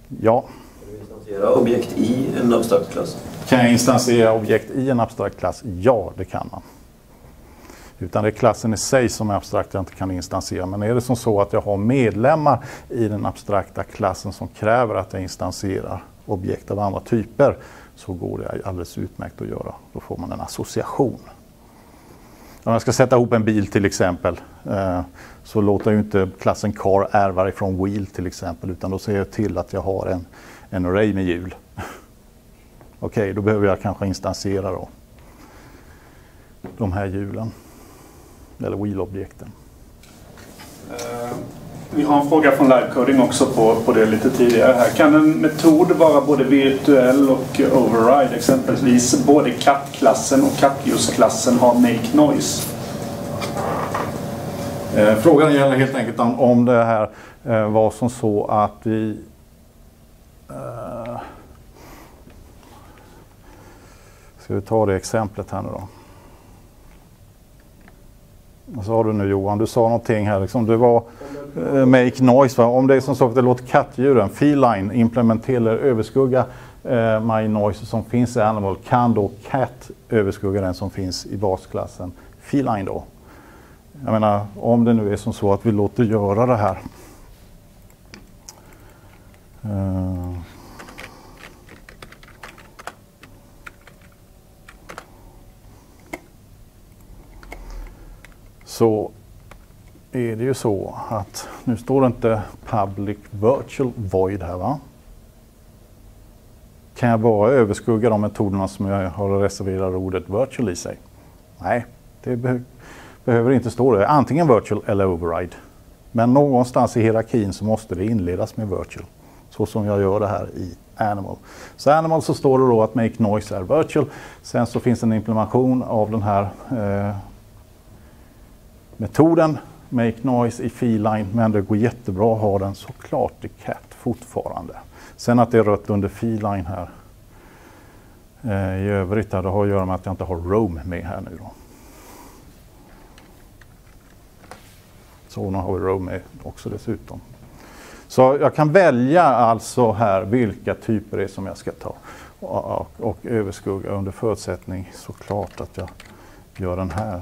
Ja. Kan du instansera objekt i en abstrakt klass? Kan jag instansera objekt i en abstrakt klass? Ja, det kan man. Utan det är klassen i sig som är abstrakt jag inte kan instansera. Men är det som så att jag har medlemmar i den abstrakta klassen som kräver att jag instansierar objekt av andra typer, så går det alldeles utmärkt att göra. Då får man en association. Om jag ska sätta ihop en bil till exempel, så låter ju inte klassen car ärva ifrån wheel till exempel, utan då ser jag till att jag har en array med hjul. Okej, då behöver jag kanske instansera då de här hjulen, eller wheel-objekten. Vi har en fråga från livecoding också på det lite tidigare här. Kan en metod vara både virtuell och override? Exempelvis både cat-klassen och cat-use-klassen har make noise. Frågan gäller helt enkelt om det här var som så att vi ska vi ta det exemplet här nu då. Vad sa du nu Johan? Du sa någonting här liksom. Det var make noise va? Om det är som så att det låter kattdjuren, feline implementera eller överskugga my noise som finns i animal, kan då cat överskugga den som finns i basklassen feline då. Jag menar, om det nu är som så att vi låter göra det här. Så är det ju så att nu står det inte public virtual void här va? Kan jag bara överskugga de metoderna som jag har reserverat ordet virtual i sig? Nej, det behöver inte stå det. Antingen virtual eller override. Men någonstans i hierarkin så måste det inledas med virtual. Så som jag gör det här i animal. Så animal så står det då att make noise är virtual. Sen så finns en implementation av den här metoden make noise i feline, men det går jättebra att ha den såklart i cat fortfarande. Sen att det är rött under feline här i övrigt där, det har att göra med att jag inte har roam med här nu då. Så nu har vi roam med också dessutom. Så jag kan välja alltså här vilka typer det är som jag ska ta och överskugga under förutsättning såklart att jag gör den här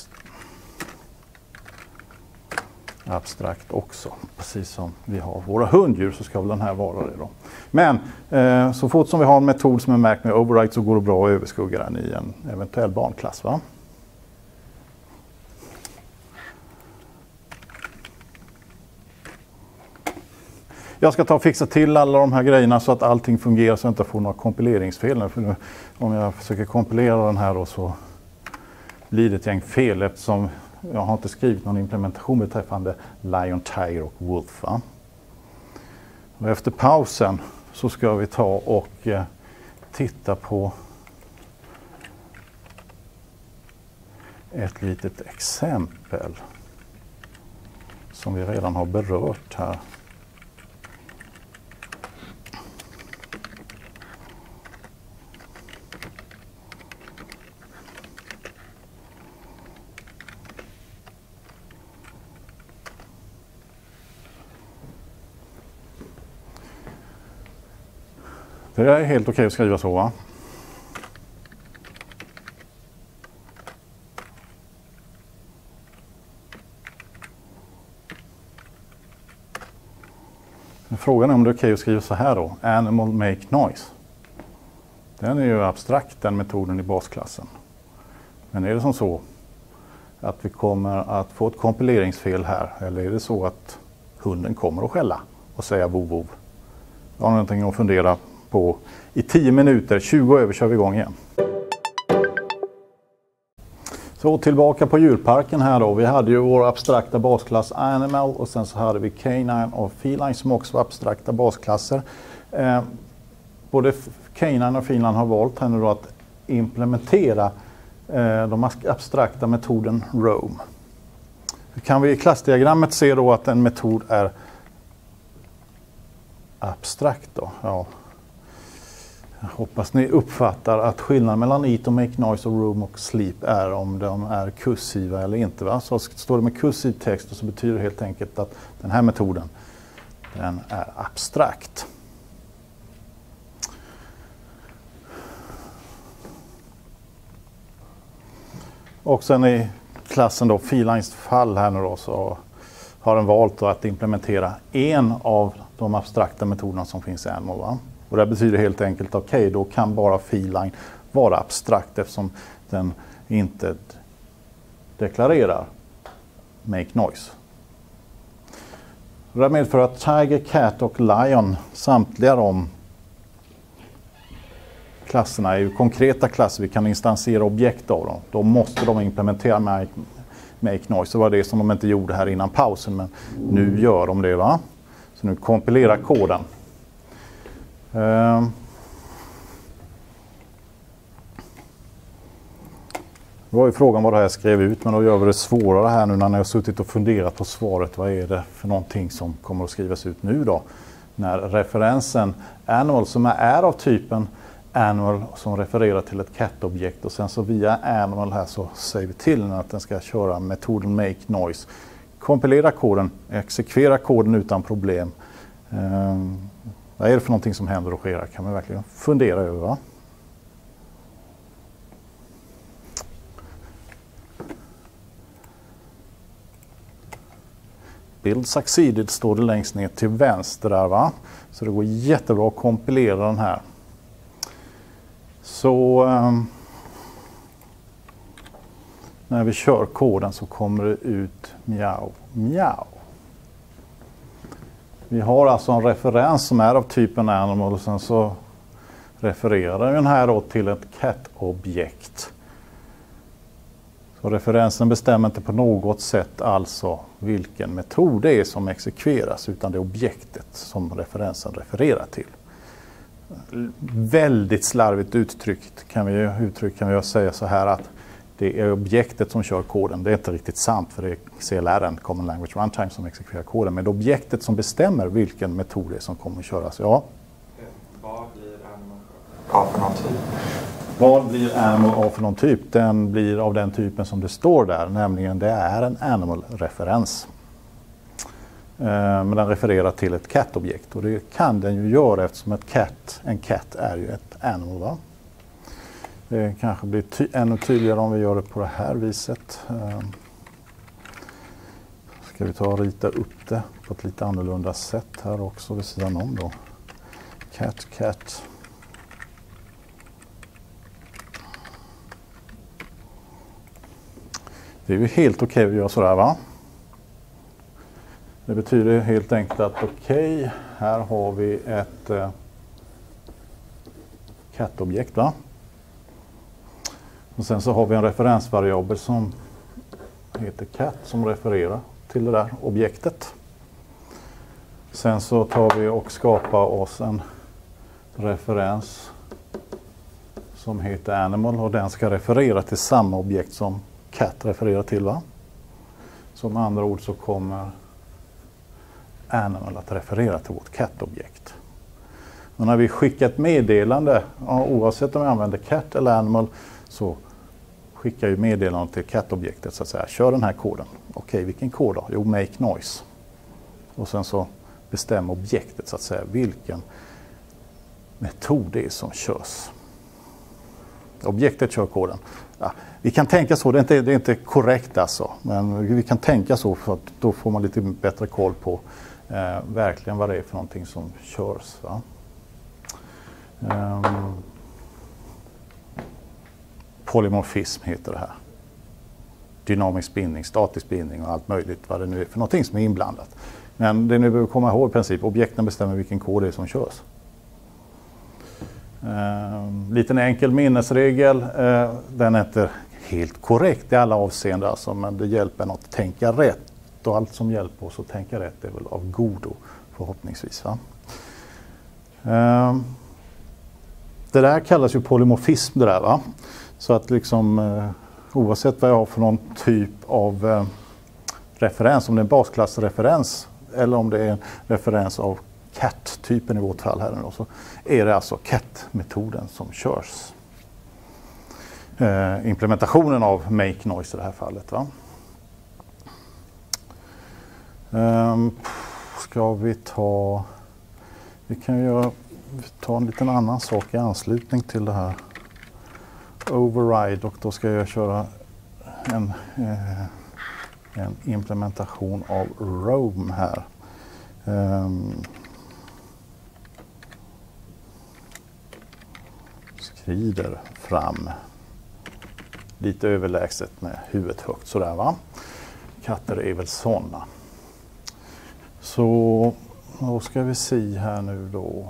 abstrakt också. Precis som vi har våra hunddjur så ska väl den här vara det då. Men så fort som vi har en metod som är märkt med override så går det bra att överskugga den i en eventuell barnklass va? Jag ska ta och fixa till alla de här grejerna så att allting fungerar så jag inte får några kompileringsfel. För nu, om jag försöker kompilera den här då så blir det ett gäng fel eftersom jag har inte skrivit någon implementation beträffande Lion, Tiger och Wolf. Va? Och efter pausen så ska vi ta och titta på ett litet exempel som vi redan har berört här. Det är helt okej att skriva så va? Frågan är om det är okej att skriva så här då. Animal make noise. Den är ju abstrakt den metoden i basklassen. Men är det som så att vi kommer att få ett kompileringsfel här? Eller är det så att hunden kommer att skälla och säga vov vov? Jag har någonting att fundera på. I 10 minuter, 20 över kör vi igång igen. Så tillbaka på djurparken här då. Vi hade ju vår abstrakta basklass animal och sen så hade vi canine och feline som också var abstrakta basklasser. Både canine och feline har valt här nu då att implementera de abstrakta metoden roam. Kan vi i klassdiagrammet se då att en metod är abstrakt då? Ja. Jag hoppas ni uppfattar att skillnaden mellan eat och make noise och roam och sleep är om de är kursiva eller inte. Va? Så står det med kursiv text och så betyder det helt enkelt att den här metoden den är abstrakt. Och sen i klassen då Felines fall här nu då, så har den valt då att implementera en av de abstrakta metoderna som finns i Animal. Va? Och det betyder helt enkelt okej, då kan bara Feline vara abstrakt eftersom den inte deklarerar make noise. Det medför att Tiger, Cat och Lion, samtliga de klasserna är ju konkreta klasser, vi kan instansera objekt av dem. Då måste de implementera make noise. Det var det som de inte gjorde här innan pausen, men nu gör de det. Va? Så nu kompilerar koden. Det var ju frågan vad det här skrev ut, men då gör vi det svårare här nu när ni har suttit och funderat på svaret. Vad är det för någonting som kommer att skrivas ut nu då? När referensen animal som är av typen animal som refererar till ett cat-objekt och sen så via animal här så säger vi till den att den ska köra metoden make noise. Kompilera koden, exekvera koden utan problem. Vad är det för någonting som händer och sker här? Kan man verkligen fundera över. Va? Build succeeded står det längst ner till vänster där. Va? Så det går jättebra att kompilera den här. Så när vi kör koden så kommer det ut miau, miau. Vi har alltså en referens som är av typen animal och sen så refererar den här då till ett cat-objekt. Så referensen bestämmer inte på något sätt alltså vilken metod det är som exekveras utan det objektet som referensen refererar till. Väldigt slarvigt uttryckt kan vi säga så här att det är objektet som kör koden. Det är inte riktigt sant för det är CLR, Common Language Runtime, som exekverar koden. Men det är objektet som bestämmer vilken metod det är som kommer att köras. Ja. Vad blir animal av för någon typ? Vad blir animal av för någon typ? Den blir av den typen som det står där, nämligen det är en animal-referens. Men den refererar till ett cat-objekt och det kan den ju göra eftersom en cat är ju ett animal. Va? Det kanske blir ännu tydligare om vi gör det på det här viset. Ska vi ta och rita upp det på ett lite annorlunda sätt här också vid sidan om då. Cat. Det är ju helt okej att göra sådär, va? Det betyder helt enkelt att okej, här har vi ett cat-objekt, va? Och sen så har vi en referensvariabel som heter cat som refererar till det där objektet. Sen så tar vi och skapar oss en referens som heter animal och den ska referera till samma objekt som cat refererar till, va? Så med andra ord så kommer animal att referera till vårt cat-objekt. Och när vi skickar ett meddelande, oavsett om vi använder cat eller animal, så skickar ju meddelandet till cat-objektet så att säga. Kör den här koden. Okej, vilken kod då? Jo, make noise. Och sen så bestämmer objektet så att säga vilken metod det är som körs. Objektet kör koden. Ja, vi kan tänka så, det är inte korrekt alltså, men vi kan tänka så för att då får man lite bättre koll på verkligen vad det är för någonting som körs. Va? Polymorfism heter det här. Dynamisk bindning, statisk bindning och allt möjligt vad det nu är för någonting som är inblandat. Men det ni behöver komma ihåg i princip, objekten bestämmer vilken kod det är som körs. Liten enkel minnesregel, den är inte helt korrekt i alla avseenden alltså, men det hjälper en att tänka rätt och allt som hjälper oss att tänka rätt är väl av godo förhoppningsvis. Va? Det där kallas ju polymorfism det där, va? Så att liksom oavsett vad jag har för någon typ av referens, om det är en basklassreferens eller om det är en referens av cat-typen i vårt fall här nu, så är det alltså cat-metoden som körs. Implementationen av make noise i det här fallet. Va? Ska vi ta... Vi kan ju ta en liten annan sak i anslutning till det här. Override, och då ska jag köra en implementation av roam här. Skrider fram. Lite överlägset med huvudet högt sådär va. Katter är väl sådana. Så då ska vi se här nu då.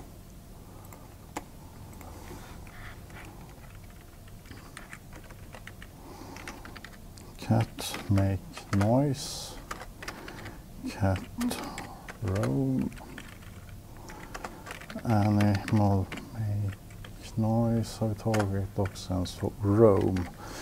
Cat make noise. Cat roam. Animal make noise har vi tagit och sen så roam.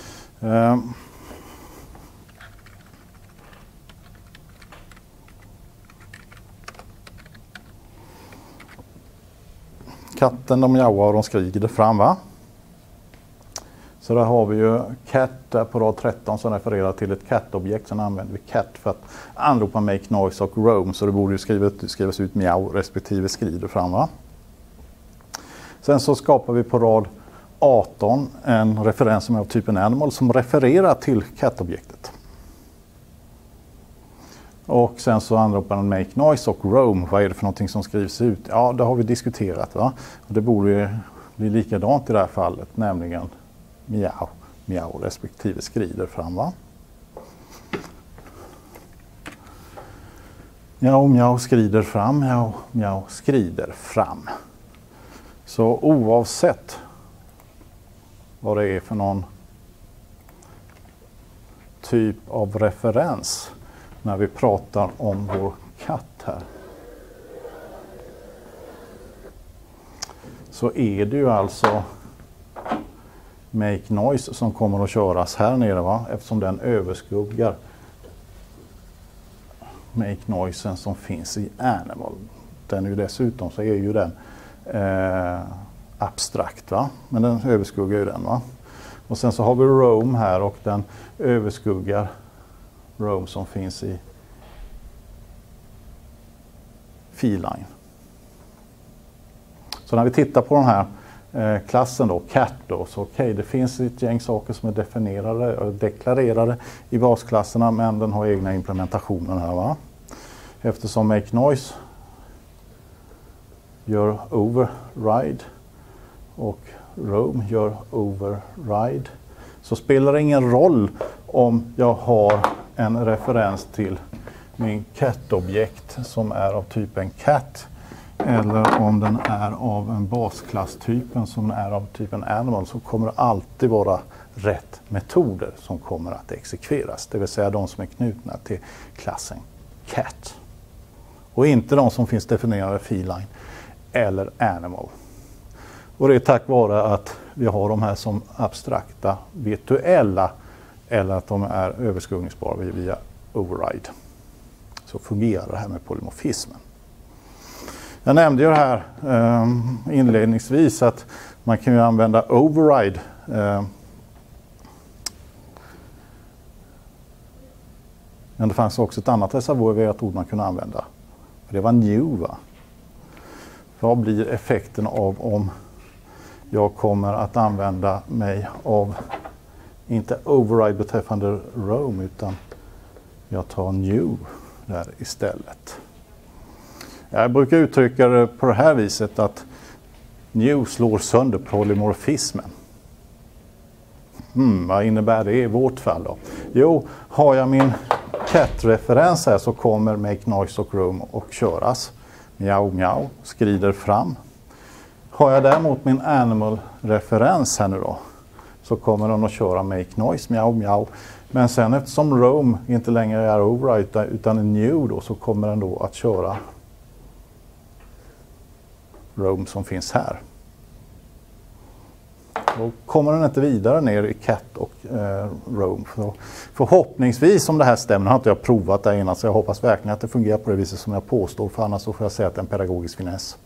Katten de mjauar och de skriker fram va. Så där har vi ju cat där på rad 13 som refererar till ett cat-objekt. Sen använder vi cat för att anropa make noise och roam. Så det borde ju skrivas ut mjau respektive skrider fram va. Sen så skapar vi på rad 18 en referens som är av typen animal som refererar till cat-objektet. Och sen så anropar den make noise och roam. Vad är det för någonting som skrivs ut? Ja, det har vi diskuterat va. Och det borde ju bli likadant i det här fallet, nämligen mjau, mjau respektive skrider fram va. Mjau, mjau skrider fram, mjau, mjau skrider fram. Så oavsett vad det är för någon typ av referens när vi pratar om vår katt här, så är det ju alltså make noise som kommer att köras här nere va, eftersom den överskuggar make noisen som finns i animal. Den är ju dessutom så är ju den abstrakt va, men den överskuggar ju den va. Och sen så har vi roam här och den överskuggar roam som finns i feline. Så när vi tittar på den här klassen då, cat då, så okej, det finns ett gäng saker som är definierade och deklarerade i basklasserna, men den har egna implementationer här va. Eftersom make noise gör override och roam gör override, så spelar det ingen roll om jag har en referens till min cat-objekt som är av typen cat eller om den är av en basklass-typen som är av typen animal, så kommer det alltid vara rätt metoder som kommer att exekveras. Det vill säga de som är knutna till klassen cat. Och inte de som finns definierade feline eller animal. Och det är tack vare att vi har de här som abstrakta virtuella eller att de är överskuggningsbara via override. Så fungerar det här med polymorfismen. Jag nämnde ju här inledningsvis att man kan ju använda override men det fanns också ett annat reserverat ord man kunde använda. Det var new va. Vad blir effekten av om jag kommer att använda mig av inte override beträffande roam utan jag tar new där istället. Jag brukar uttrycka det på det här viset att new slår sönder polymorfismen. Vad innebär det i vårt fall då? Jo, har jag min cat-referens här så kommer make noise och roam och köras. Mjau, mjau, skrider fram. Har jag däremot min animal-referens här nu då, så kommer den att köra make noise, mjau, mjau. Men sen eftersom roam inte längre är override utan är new då, så kommer den då att köra roam som finns här. Då kommer den inte vidare ner i cat och roam. Förhoppningsvis, om det här stämmer, har inte jag provat det innan, så jag hoppas verkligen att det fungerar på det viset som jag påstår, för annars så får jag säga att det är en pedagogisk finess.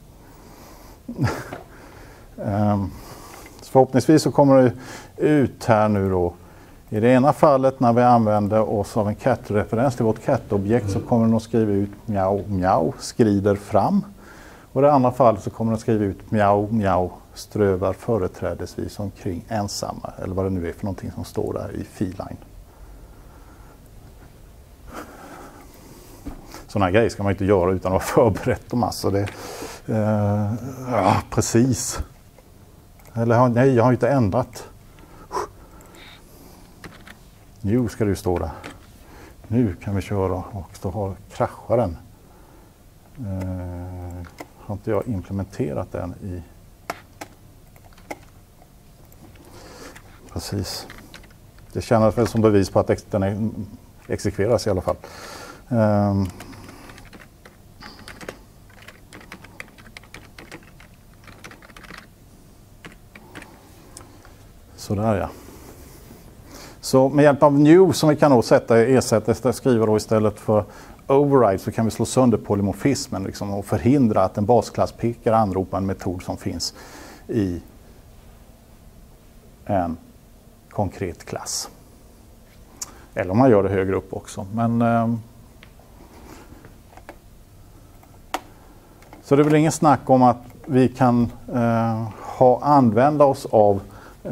Så förhoppningsvis så kommer det ut här nu då. I det ena fallet när vi använder oss av en cat-referens till vårt cat-objekt så kommer den att skriva ut mjau, mjau, skrider fram. Och i det andra fallet så kommer den att skriva ut mjau, mjau, strövar företrädesvis omkring ensamma. Eller vad det nu är för någonting som står där i feline. sådana grejer ska man inte göra utan att vara förberett om alltså det. Ja, precis. Eller nej, jag har inte ändrat. Nu ska du stå där. Nu kan vi köra och så kraschar den. Har inte jag implementerat den i... Precis. Det känns väl som bevis på att den exekveras i alla fall. Sådär ja. Så med hjälp av new som vi kan då skriva då istället för override så kan vi slå sönder polymorfismen liksom, och förhindra att en basklass pekar anropa en metod som finns i en konkret klass. Eller om man gör det högre upp också. Men, så det är väl ingen snack om att vi kan använda oss av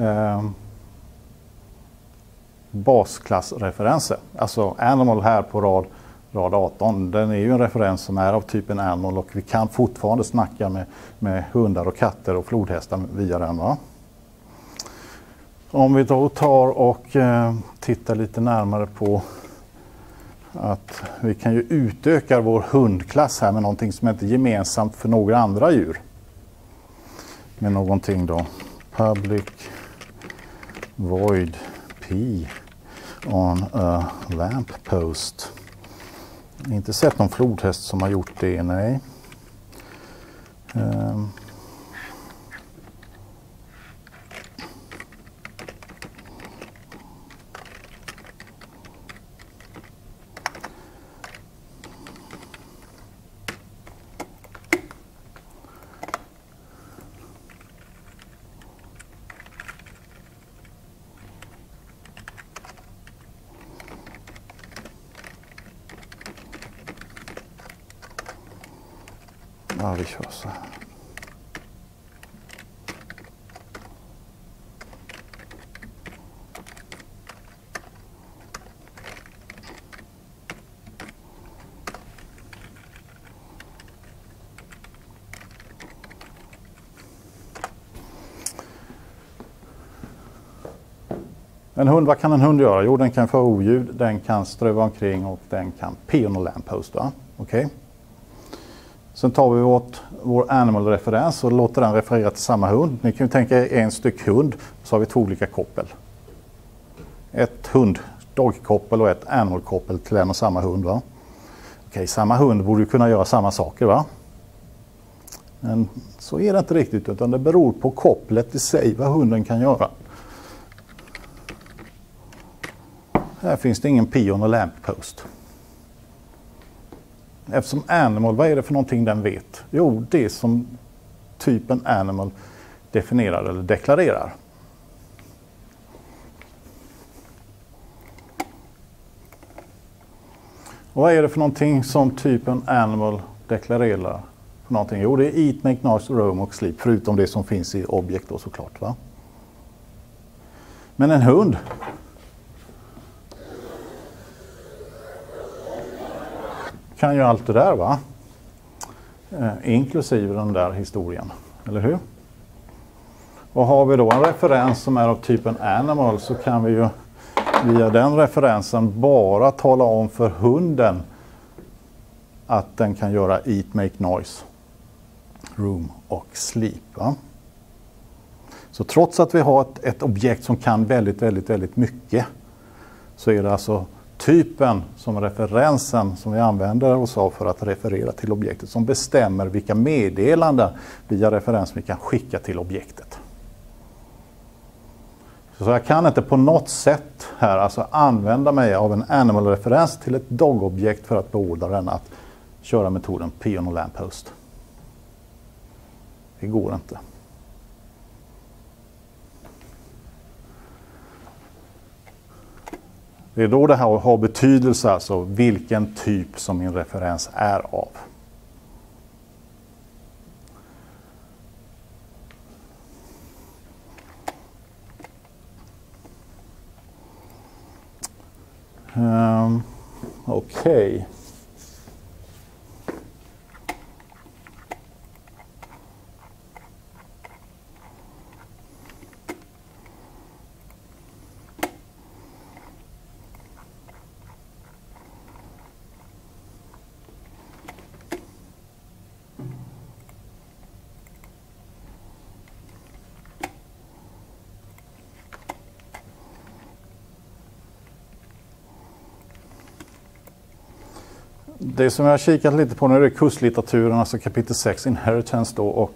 basklassreferenser. Alltså animal här på rad 18. Den är ju en referens som är av typen animal och vi kan fortfarande snacka med hundar och katter och flodhästar via den. Va? Om vi då tar och tittar lite närmare på att vi kan ju utöka vår hundklass här med någonting som inte är gemensamt för några andra djur. Med någonting då. Public void p on a lamppost. Inte sett någon flodhäst som har gjort det, nej. Ja, vi kör så här. En hund, vad kan en hund göra? Jo, den kan få oljud, den kan ströva omkring och den kan pee on a lamppost. Okej? Okay. Sen tar vi vår animal-referens och låter den referera till samma hund. Ni kan ju tänka er en styck hund, så har vi två olika koppel. Ett hund-dog-koppel och ett animal-koppel till en och samma hund. Va? Okej, samma hund borde ju kunna göra samma saker, va? Men så är det inte riktigt, utan det beror på kopplet i sig vad hunden kan göra. Här finns det ingen pee on a lamppost. Eftersom animal, vad är det för någonting den vet? Jo, det som typen animal definierar eller deklarerar. Och vad är det för någonting som typen animal deklarerar? För någonting? Jo, det är eat, make, noise, roam och sleep, förutom det som finns i objekt då såklart. Va? Men en hund kan ju allt det där, va? Inklusive den där historien, eller hur? Och har vi då en referens som är av typen animal så kan vi ju via den referensen bara tala om för hunden att den kan göra eat, make, noise, room och sleep. Va? Så trots att vi har ett objekt som kan väldigt mycket så är det alltså typen som referensen som vi använder oss av för att referera till objektet som bestämmer vilka meddelanden via referens vi kan skicka till objektet. Så jag kan inte på något sätt här alltså använda mig av en animal-referens till ett dog-objekt för att beordra den att köra metoden pee on a lamppost. Det går inte. Det är då det här har betydelse, alltså vilken typ som min referens är av. Okej. Det som jag har kikat lite på nu är kurslitteraturen, alltså kapitel 6 Inheritance då, och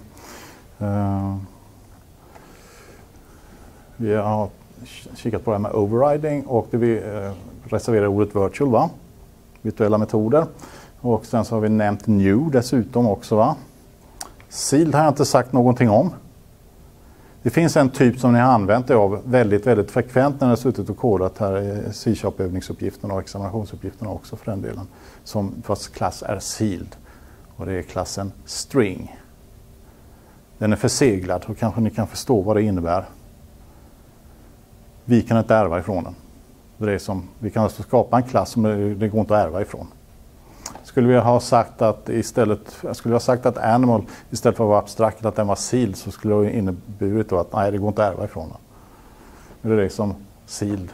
vi har kikat på det här med overriding och det vi reserverar ordet virtual, va? Virtuella metoder. Och sen så har vi nämnt new dessutom också, va? Sealed har jag inte sagt någonting om. Det finns en typ som ni har använt er av väldigt frekvent när ni har suttit och kodat här i C-sharp-övningsuppgifterna och examinationsuppgifterna också för den delen. Som fast klass är sealed. Och det är klassen string. Den är förseglad och kanske ni kan förstå vad det innebär. Vi kan inte ärva ifrån den. Det är som, vi kan alltså skapa en klass som det går inte att ärva ifrån. Skulle vi ha sagt att animal istället för att vara abstrakt, att den var sealed, så skulle det inneburit då att nej, det går inte att ärva ifrån den. Men det är det som sealed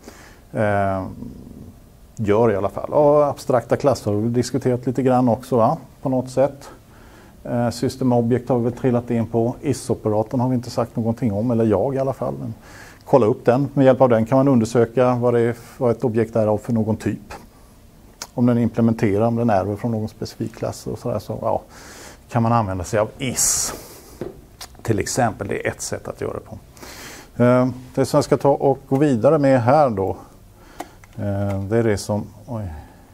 gör i alla fall. Och abstrakta klasser har vi diskuterat lite grann också, va? På något sätt. System object har vi väl trillat in på. Is-operatorn har vi inte sagt någonting om, eller jag i alla fall. Men kolla upp den. Med hjälp av den kan man undersöka vad ett objekt är av för någon typ. Om den implementerar, om den ärver från någon specifik klass och sådär, så ja, kan man använda sig av is. Till exempel, det är ett sätt att göra det på. Det som jag ska ta och gå vidare med här då, det är det som... Oj.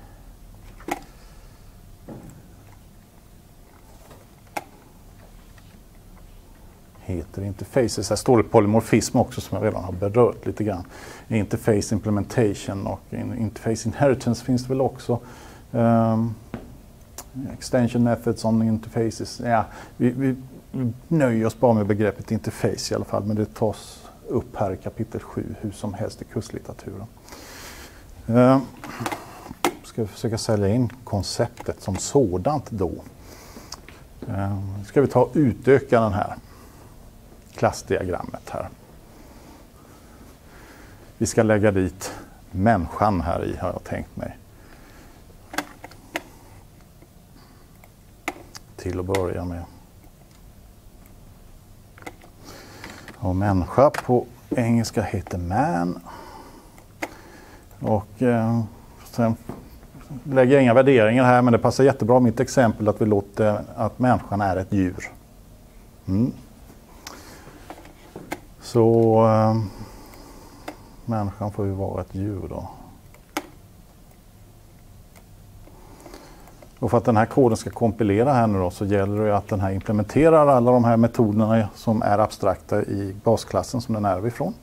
Heter interfaces. Här står det polymorfism också som jag redan har berört lite grann. Interface implementation och interface inheritance finns det väl också. Extension methods on interfaces. Ja, vi nöjer oss bara med begreppet interface i alla fall, men det tas upp här i kapitel 7 hur som helst i kurslitteraturen. Ska vi försöka sälja in konceptet som sådant då. Ska vi ta och utöka den här klassdiagrammet här. Vi ska lägga dit människan här i, har jag tänkt mig. Till att börja med. Och människa på engelska heter man. Och sen lägger jag inga värderingar här, men det passar jättebra mitt exempel att vi låter att människan är ett djur. Så människan får ju vara ett djur då. Och för att den här koden ska kompilera här nu då, så gäller det att den här implementerar alla de här metoderna som är abstrakta i basklassen som den är ifrån.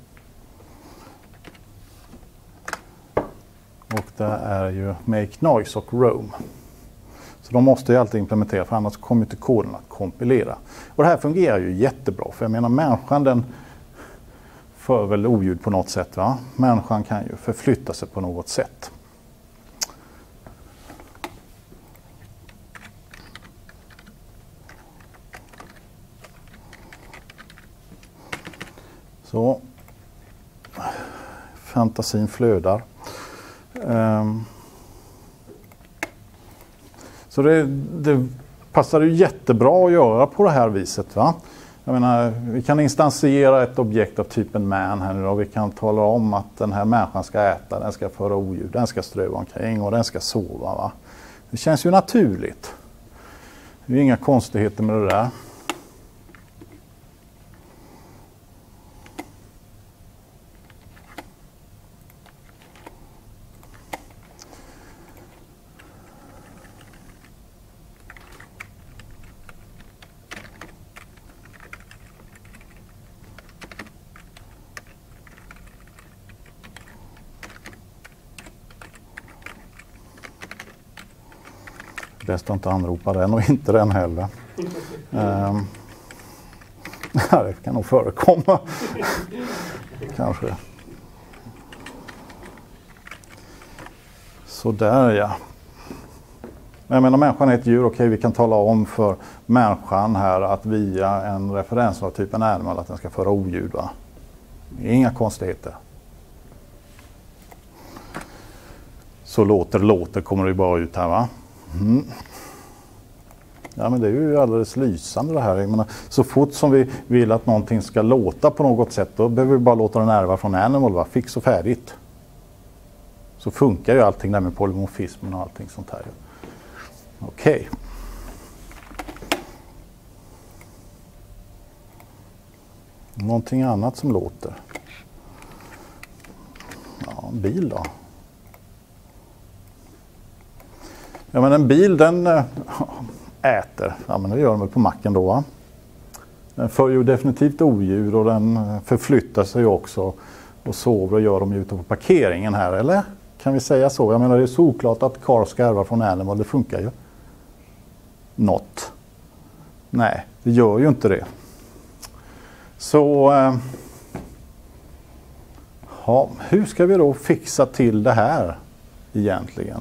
Och det är ju make noise och roam. Så de måste ju alltid implementera, för annars kommer inte koden att kompilera. Och det här fungerar ju jättebra, för jag menar människan den för väl oljud på något sätt, va? Människan kan ju förflytta sig på något sätt. Så fantasin flödar. Så det passar ju jättebra att göra på det här viset, va? Jag menar, vi kan instansiera ett objekt av typen man här nu och vi kan tala om att den här människan ska äta, den ska föra oljud, den ska ströva omkring och den ska sova, va? Det känns ju naturligt. Det är ju inga konstigheter med det där. Bäst att inte anropa den och inte den heller. Det kan nog förekomma. Kanske. Så där, ja. Jag menar, människan är ett djur. Okej, vi kan tala om för människan här att via en referens av typen animal att den ska föra oljud, va? Inga konstigheter. Så låter kommer det bara ut här, va? Ja, men det är ju alldeles lysande det här. Jag menar, så fort som vi vill att någonting ska låta på något sätt, då behöver vi bara låta den ärva från animal, va? Fix och färdigt. så funkar ju allting där med polymorfismen och allting sånt här. Okej. Någonting annat som låter. Ja, en bil då. Ja, men en bil den äter. Ja, men det gör den väl på macken då, va? Den för ju definitivt oljud och den förflyttar sig också och sover och gör dem ute på parkeringen här, eller? Kan vi säga så? Jag menar, det är såklart att Car ska ärva från Animal, det funkar ju. Något. Nej, det gör ju inte det. Så ja, hur ska vi då fixa till det här egentligen?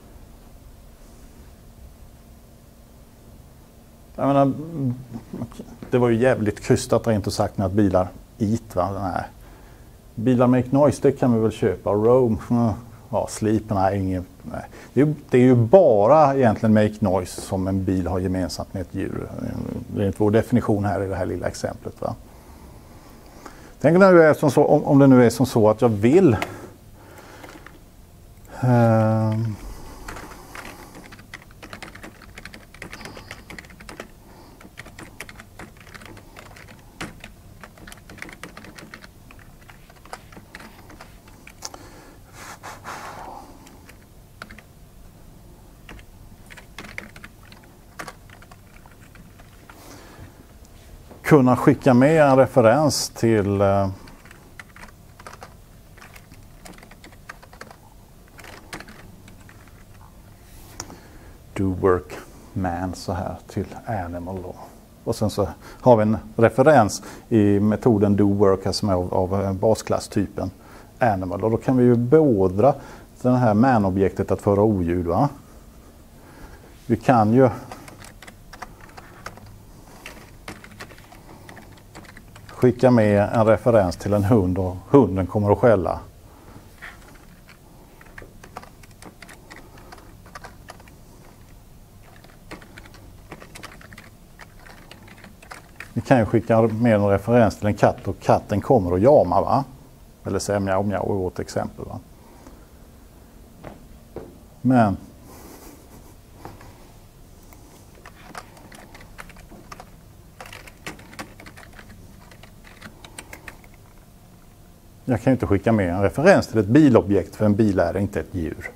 Jag menar, det var ju jävligt krystat rent och sagt att bilar eat, va? Nej. Bilar make noise, det kan vi väl köpa. Rome, ja, sleep, nej, inget. Nej. Det är ju bara egentligen make noise som en bil har gemensamt med ett djur. Det är inte vår definition här i det här lilla exemplet, va? Tänk om det nu är som så att jag vill kunna skicka med en referens till do work man så här till Animal då. Och sen så har vi en referens i metoden do work som är av basklasstypen Animal. Och då kan vi ju beordra det här man-objektet att föra oljud, va? Vi kan ju skicka med en referens till en hund och hunden kommer att skälla. Vi kan ju skicka med en referens till en katt och katten kommer att jama, va? Eller säga mjau mjau i vårt exempel, va? Men jag kan ju inte skicka med en referens till ett bilobjekt, för en bil är inte ett djur.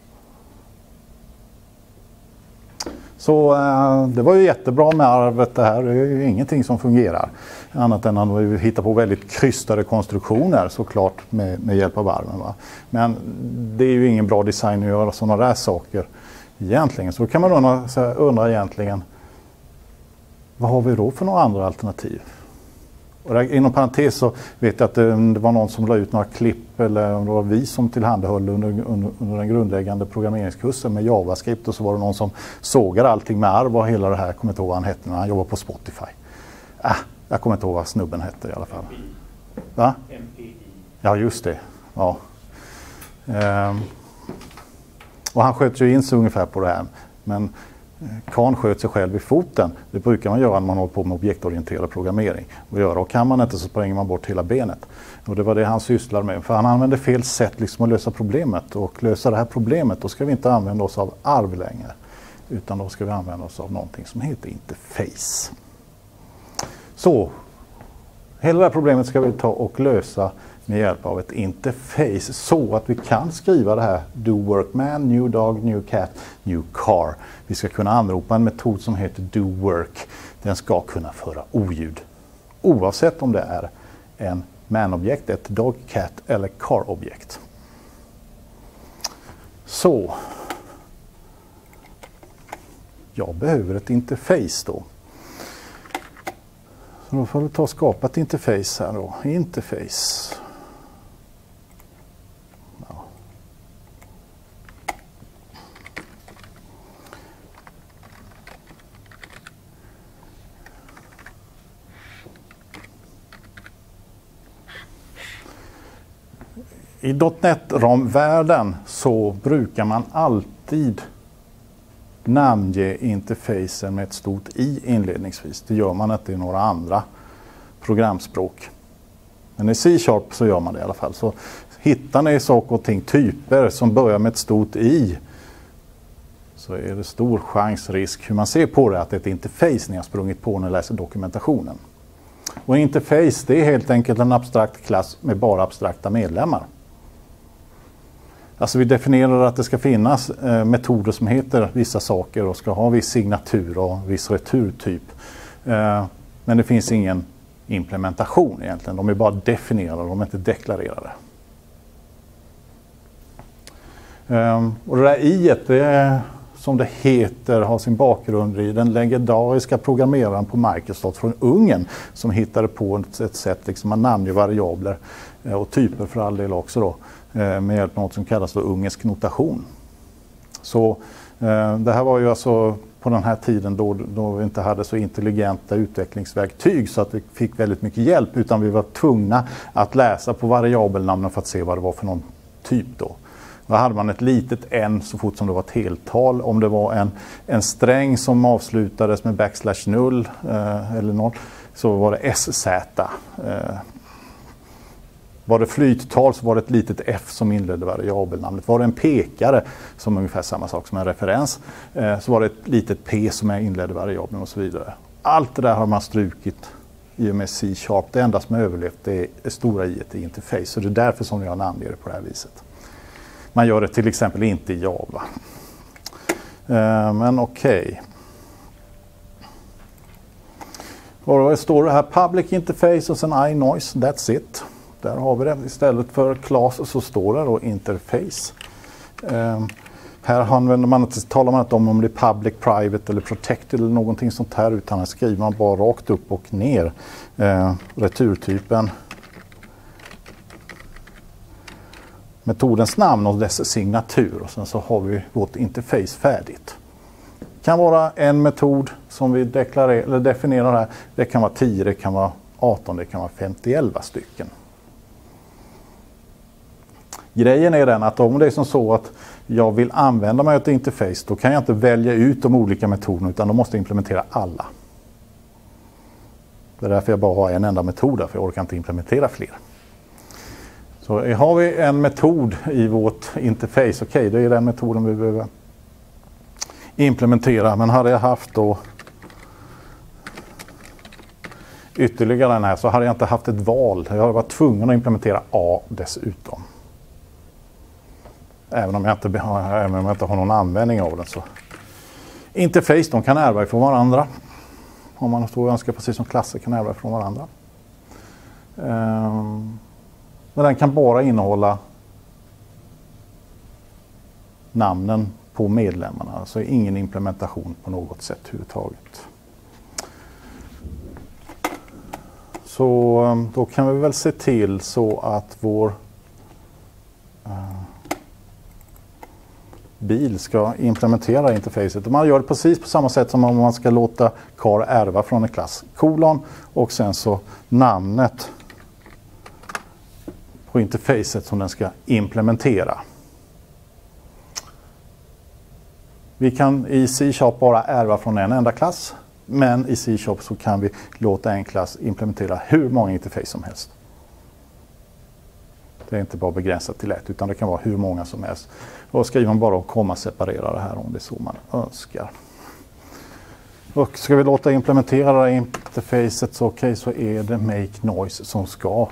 Så det var ju jättebra med arvet det här. Det är ju ingenting som fungerar. Annat än att vi hittar på väldigt krystade konstruktioner såklart med hjälp av arven, va? Men det är ju ingen bra design att göra sådana där saker egentligen. Så kan man undra egentligen, vad har vi då för några andra alternativ? Och där, inom parentes så vet jag att det var någon som la ut några klipp, eller om det var vi som tillhandahöll under den grundläggande programmeringskursen med JavaScript, och så var det någon som sågade allting med arv och hela det här. Jag kommer inte ihåg vad han hette när han jobbade på Spotify. Jag kommer inte ihåg vad snubben hette i alla fall. Va? MPI. Ja, just det. Ja. Och han sköt ju in sig ungefär på det här. Men Kahn sköt sig själv i foten. Det brukar man göra när man håller på med objektorienterad programmering. Och kan man inte så spränger man bort hela benet. Och det var det han sysslade med. För han använde fel sätt liksom att lösa problemet. Och lösa det här problemet, då ska vi inte använda oss av arv längre. Utan då ska vi använda oss av någonting som heter interface. Så, hela det här problemet ska vi ta och lösa med hjälp av ett interface, så att vi kan skriva det här do work man, new dog, new cat, new car. Vi ska kunna anropa en metod som heter do work. Den ska kunna föra oljud, oavsett om det är en man-objekt, ett dog, cat eller car-objekt. Så jag behöver ett interface då. Så då får vi ta och skapa ett interface här då. Interface. Ja. I .NET-ramvärlden så brukar man alltid namnge interfacen med ett stort i inledningsvis. Det gör man inte i några andra programspråk. Men i C# så gör man det i alla fall. Så Hittar ni saker och ting, typer som börjar med ett stort i, så är det stor risk hur man ser på det att det är ett interface ni har sprungit på när ni läser dokumentationen. Och interface, det är helt enkelt en abstrakt klass med bara abstrakta medlemmar. Alltså vi definierar att det ska finnas metoder som heter vissa saker och ska ha viss signatur och viss returtyp. Men det finns ingen implementation egentligen. De är bara definierade, de är inte deklarerade. Och det där i-et, det som det heter, har sin bakgrund i den legendariska programmeraren på Microsoft från Ungern som hittade på ett sätt liksom att namnge variabler och typer för all del också då, med hjälp av något som kallas då ungersk notation. Så det här var ju alltså på den här tiden då vi inte hade så intelligenta utvecklingsverktyg så att vi fick väldigt mycket hjälp, utan vi var tvungna att läsa på variabelnamnen för att se vad det var för någon typ då. Då hade man ett litet n så fort som det var ett heltal. Om det var en sträng som avslutades med \0 eller 0 så var det sz. Var det flyttal så var det ett litet f som inledde variabelnamnet. Var det en pekare, som är ungefär samma sak som en referens, så var det ett litet p som inledde variabeln och så vidare. Allt det där har man strukit i och med C#. Det enda som har överlevt det är det stora i-et i interface. Så det är därför som jag namnger det på det här viset. Man gör det till exempel inte i Java. Men okej. Vad står det här? Public interface och sen iNoise. That's it. Där har vi det. Istället för class så står det då interface. Här använder man inte, talar man inte om det är public, private eller protected eller någonting sånt här, utan här skriver man bara rakt upp och ner returtypen, metodens namn och dess signatur, och sen så har vi vårt interface färdigt. Det kan vara en metod som vi definierar här. Det kan vara 10, det kan vara 18, det kan vara 50-11 stycken. Grejen är den att om det är som så att jag vill använda mig av ett interface, då kan jag inte välja ut de olika metoderna, utan då måste jag implementera alla. Det är därför jag bara har en enda metod där, för jag orkar inte implementera fler. Så har vi en metod i vårt interface, okej, det är den metoden vi behöver implementera. Men hade jag haft då ytterligare den här så hade jag inte haft ett val. Jag hade varit tvungen att implementera A dessutom. Även om jag inte har någon användning av den. Så. Interface, de kan ärva ifrån varandra. Om man så önskar, precis som klasser kan ärva ifrån varandra. Men den kan bara innehålla namnen på medlemmarna. Alltså ingen implementation på något sätt överhuvudtaget. Så då kan vi väl se till så att vår bil ska implementera interfacet. Man gör det precis på samma sätt som om man ska låta car ärva från en klass. Kolon och sen så namnet på interfacet som den ska implementera. Vi kan i C# bara ärva från en enda klass, men i C# så kan vi låta en klass implementera hur många interface som helst. Det är inte bara begränsat till ett, utan det kan vara hur många som helst. Och skriver man bara och komma separera det här om det är så man önskar. Och ska vi låta implementera det här interfacet så okej, så är det make noise som ska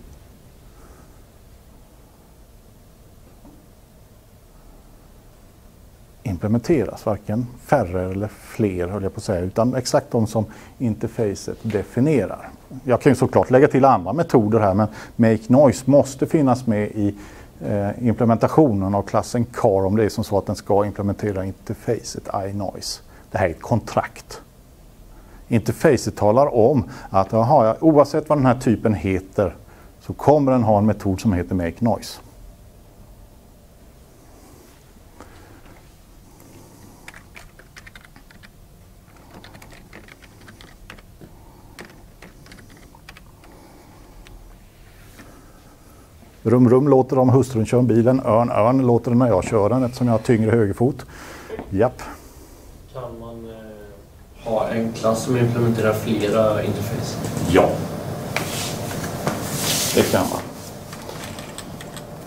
implementeras, varken färre eller fler höll jag på att säga, utan exakt de som interfacet definierar. Jag kan ju såklart lägga till andra metoder här, men make noise måste finnas med i implementationen av klassen car om det är som så att den ska implementera interfacet iNoise. Det här är ett kontrakt. Interfacet talar om att oavsett vad den här typen heter så kommer den ha en metod som heter make noise. Rum, rum låter det om hustrun kör bilen. Örn, örn låter det när jag kör den eftersom jag har tyngre högerfot. Japp. Kan man ha en klass som implementerar flera interface? Ja. Det kan man.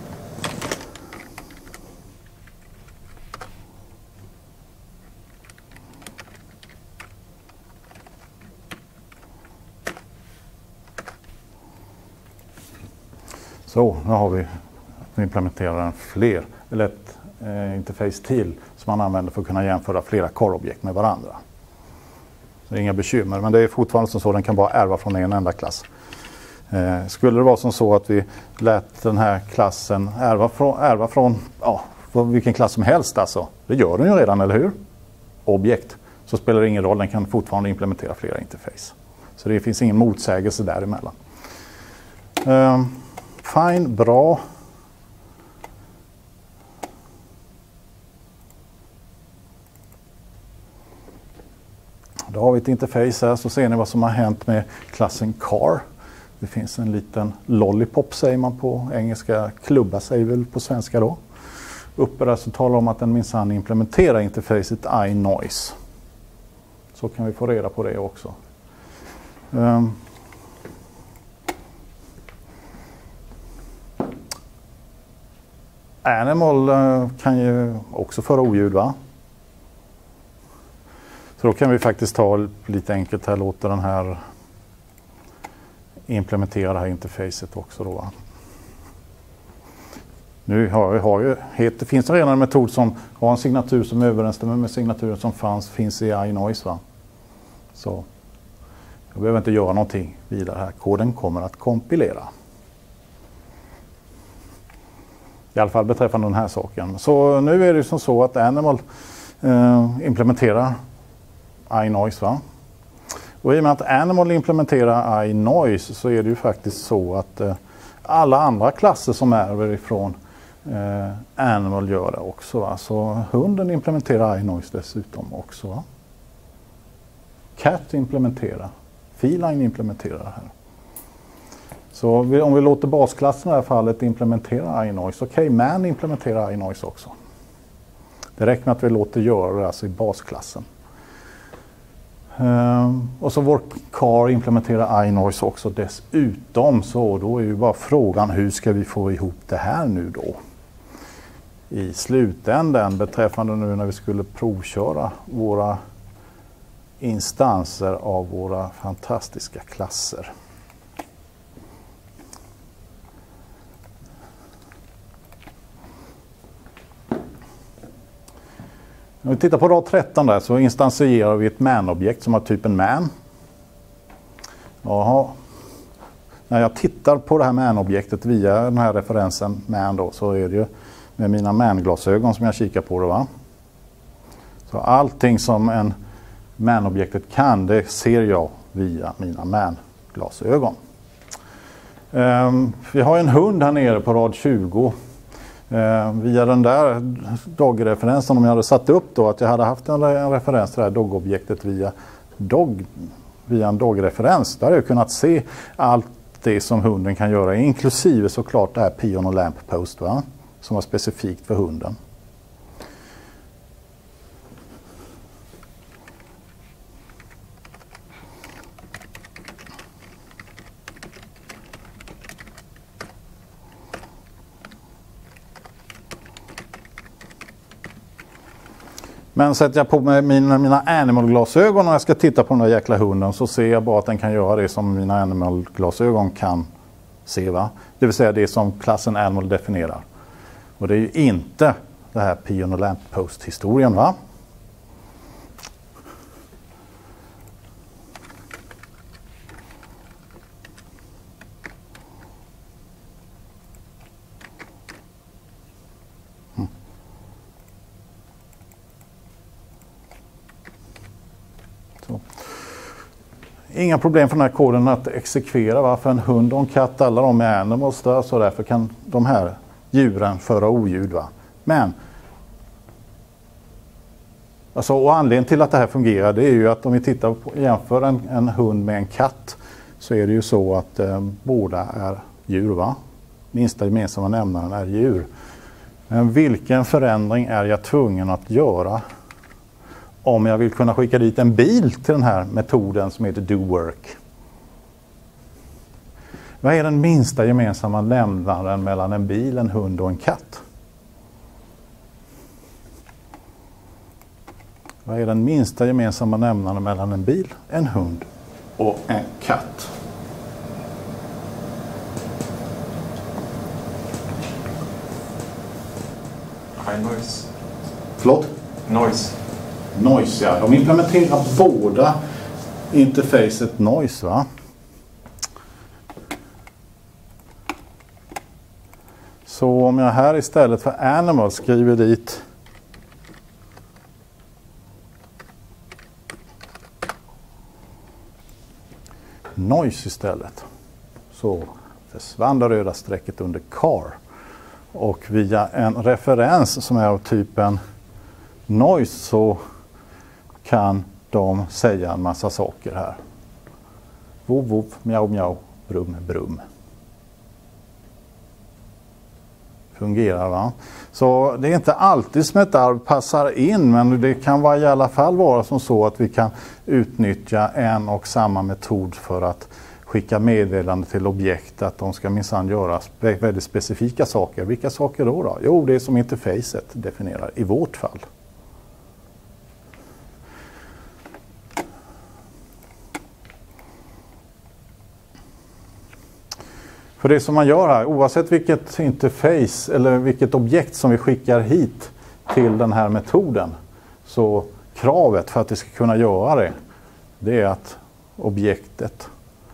Så, nu har vi implementerat ett interface till som man använder för att kunna jämföra flera car-objekt med varandra. Så det är inga bekymmer, men det är fortfarande som så, den kan bara ärva från en enda klass. Skulle det vara som så att vi lät den här klassen ärva från vilken klass som helst, alltså, det gör den ju redan, eller hur? Objekt, så spelar det ingen roll, den kan fortfarande implementera flera interface. Så det finns ingen motsägelse däremellan. Fine, bra. Då har vi ett interface här, så ser ni vad som har hänt med klassen car. Det finns en liten lollipop, säger man på engelska, klubba säger väl på svenska då. Uppe där så talar om att den minsann implementerar interfacet iNoise. Så kan vi få reda på det också. Animal kan ju också föra oljud, va? Så då kan vi faktiskt ta lite enkelt här, låta den här implementera det här interfacet också då. Nu det finns redan en metod som har en signatur som överensstämmer med signaturen som finns i iNoise, va? Så jag behöver inte göra någonting vidare här. Koden kommer att kompilera. I alla fall beträffande den här saken. Så nu är det som så att Animal implementerar iNoise, va? Och i och med att Animal implementerar iNoise så är det ju faktiskt så att alla andra klasser som ärver ifrån Animal gör det också, va? Så hunden implementerar iNoise dessutom också, va? Cat implementerar, Feline implementerar det här. Så om vi låter basklassen i det här fallet implementera iNoise, okej, man implementerar iNoise också. Det räcker med att vi låter göra det alltså i basklassen. Och så vår car implementerar iNoise också dessutom, så då är ju bara frågan, hur ska vi få ihop det här nu då? I slutändan, beträffande nu när vi skulle provköra våra instanser av våra fantastiska klasser. Om vi tittar på rad 13 där, så instansierar vi ett man-objekt som har typen man. Jaha. När jag tittar på det här man-objektet via den här referensen man då, så är det ju med mina man-glasögon som jag kikar på det, va? Så allting som en man-objektet kan, det ser jag via mina man-glasögon. Vi har en hund här nere på rad 20. Via den där dog-referensen, om jag hade satt upp då att jag hade haft en referens till det här dog-objektet via en dog-referens, där hade jag kunnat se allt det som hunden kan göra, inklusive såklart det här pion och lamp post, va? Som var specifikt för hunden. Men sätter jag på mig mina animal-glasögon och jag ska titta på den där jäkla hunden, så ser jag bara att den kan göra det som mina animal-glasögon kan se, va? Det vill säga det som klassen animal definierar. Och det är ju inte det här pion och lamp post-historien, va? Inga problem för den här koden att exekvera, va? För en hund och en katt, alla de är animals där, så därför kan de här djuren föra oljud, va? Men alltså, och anledningen till att det här fungerar, det är ju att om vi tittar på, jämför en hund med en katt, så är det ju så att båda är djur, va? Minsta gemensamma nämnaren är djur. Men vilken förändring är jag tvungen att göra om jag vill kunna skicka dit en bil till den här metoden som heter do-work? Vad är den minsta gemensamma nämnaren mellan en bil, en hund och en katt? Vad är den minsta gemensamma nämnaren mellan en bil, en hund och en katt? iNoise. Förlåt? Noise. Noise, ja. De implementerar båda interfacet Noise, va? Så om jag här istället för Animal skriver dit Noise istället, så försvann det röda strecket under Car. Och via en referens som är av typen Noise så kan de säga en massa saker här. Vov, vov, mjau, mjau, brum, brum. Fungerar, va? Så det är inte alltid som ett arv passar in, men det kan i alla fall vara som så att vi kan utnyttja en och samma metod för att skicka meddelande till objekt att de ska minsann göra väldigt specifika saker. Vilka saker då? Jo, det är som interfacet definierar i vårt fall. För det som man gör här, oavsett vilket interface eller vilket objekt som vi skickar hit till den här metoden, så kravet för att det ska kunna göra det, det är att objektet,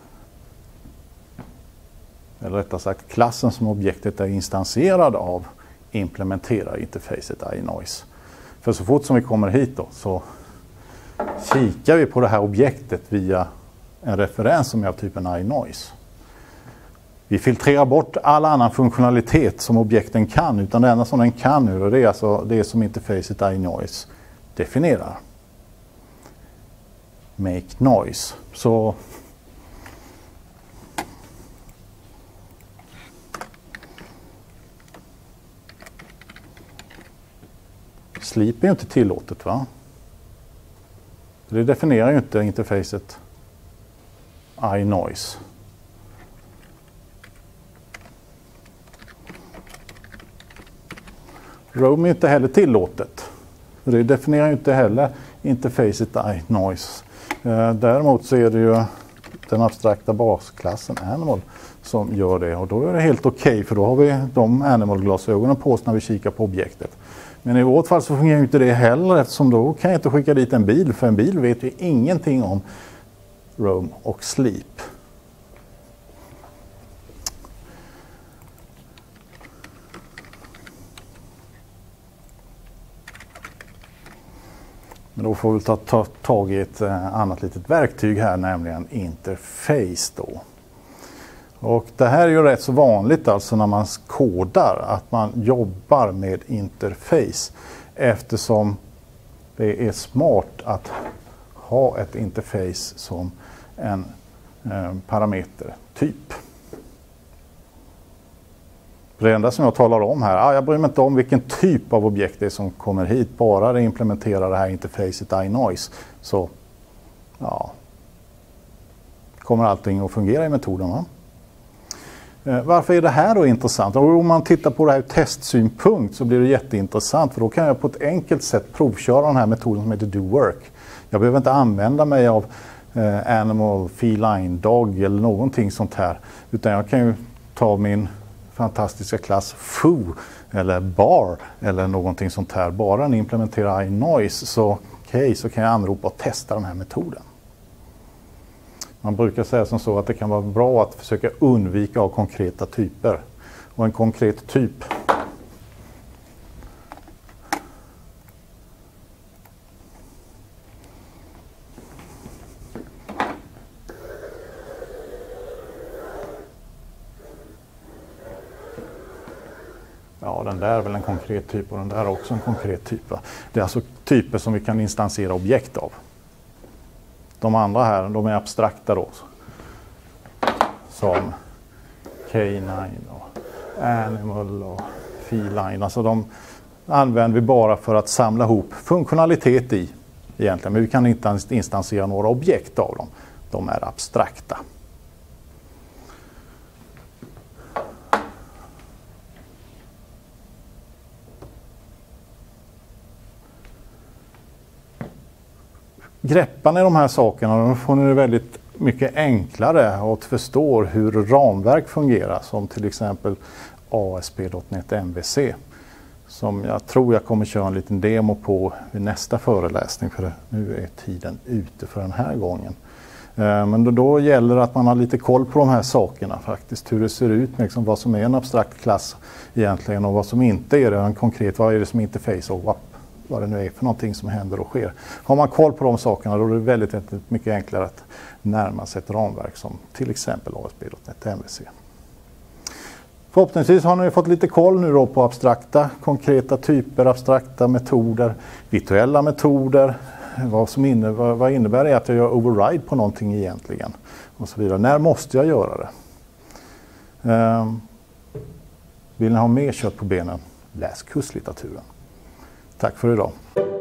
eller rättare sagt klassen som objektet är instanserad av, implementerar interfacet iNoise. För så fort som vi kommer hit då, så kikar vi på det här objektet via en referens som är av typen iNoise. Vi filtrerar bort all annan funktionalitet som objekten kan, utan det enda som den kan nu, och det är alltså det som interfacet iNoise definierar. Make noise. Så sleep är ju inte tillåtet, va? Det definierar ju inte interfacet iNoise. Roam är inte heller tillåtet. Det definierar ju inte heller interfacet iNoise. Däremot så är det ju den abstrakta basklassen Animal som gör det. Och då är det helt okej, för då har vi de Animal-glasögonen på oss när vi kikar på objektet. Men i vårt fall så fungerar inte det heller, eftersom då kan jag inte skicka dit en bil. För en bil vet ju ingenting om roam och sleep. Men då får vi ta tag i ett annat litet verktyg här, nämligen interface då. Och det här är ju rätt så vanligt alltså när man kodar, att man jobbar med interface, eftersom det är smart att ha ett interface som en parametertyp. Det enda som jag talar om här, jag bryr mig inte om vilken typ av objekt det är som kommer hit, bara det implementerar det här interfacet iNoise, så ja, kommer allting att fungera i metoden, va? Varför är det här då intressant? Och om man tittar på det här ur testsynpunkt så blir det jätteintressant, för då kan jag på ett enkelt sätt provköra den här metoden som heter DoWork. Jag behöver inte använda mig av Animal, Feline, Dog eller någonting sånt här, utan jag kan ju ta min fantastiska klass Foo eller Bar eller någonting sånt här. Bara den implementerar iNoise så kan jag anropa och testa den här metoden. Man brukar säga som så att det kan vara bra att försöka undvika av konkreta typer. Och en konkret typ den där är väl en konkret typ och den där är också en konkret typ. Va? Det är alltså typer som vi kan instansera objekt av. De andra här, de är abstrakta då. Som Canine och Animal och Feline. Alltså de använder vi bara för att samla ihop funktionalitet i egentligen. Men vi kan inte instansera några objekt av dem. De är abstrakta. Greppar ni de här sakerna, då får ni det väldigt mycket enklare att förstå hur ramverk fungerar, som till exempel ASP.NET MVC. som jag tror jag kommer köra en liten demo på vid nästa föreläsning, för nu är tiden ute för den här gången. Men då gäller det att man har lite koll på de här sakerna faktiskt, hur det ser ut, liksom vad som är en abstrakt klass egentligen och vad som inte är det, en konkret, vad är det som interface och vad det nu är för någonting som händer och sker. Har man koll på de sakerna, då är det väldigt mycket enklare att närma sig ett ramverk som till exempel ASP.NET MVC. Förhoppningsvis har ni fått lite koll nu då på abstrakta, konkreta typer, abstrakta metoder, virtuella metoder. Vad innebär det att jag gör override på någonting egentligen? Och så vidare. När måste jag göra det? Vill ni ha mer kött på benen? Läs kurslitteraturen. Tack för idag.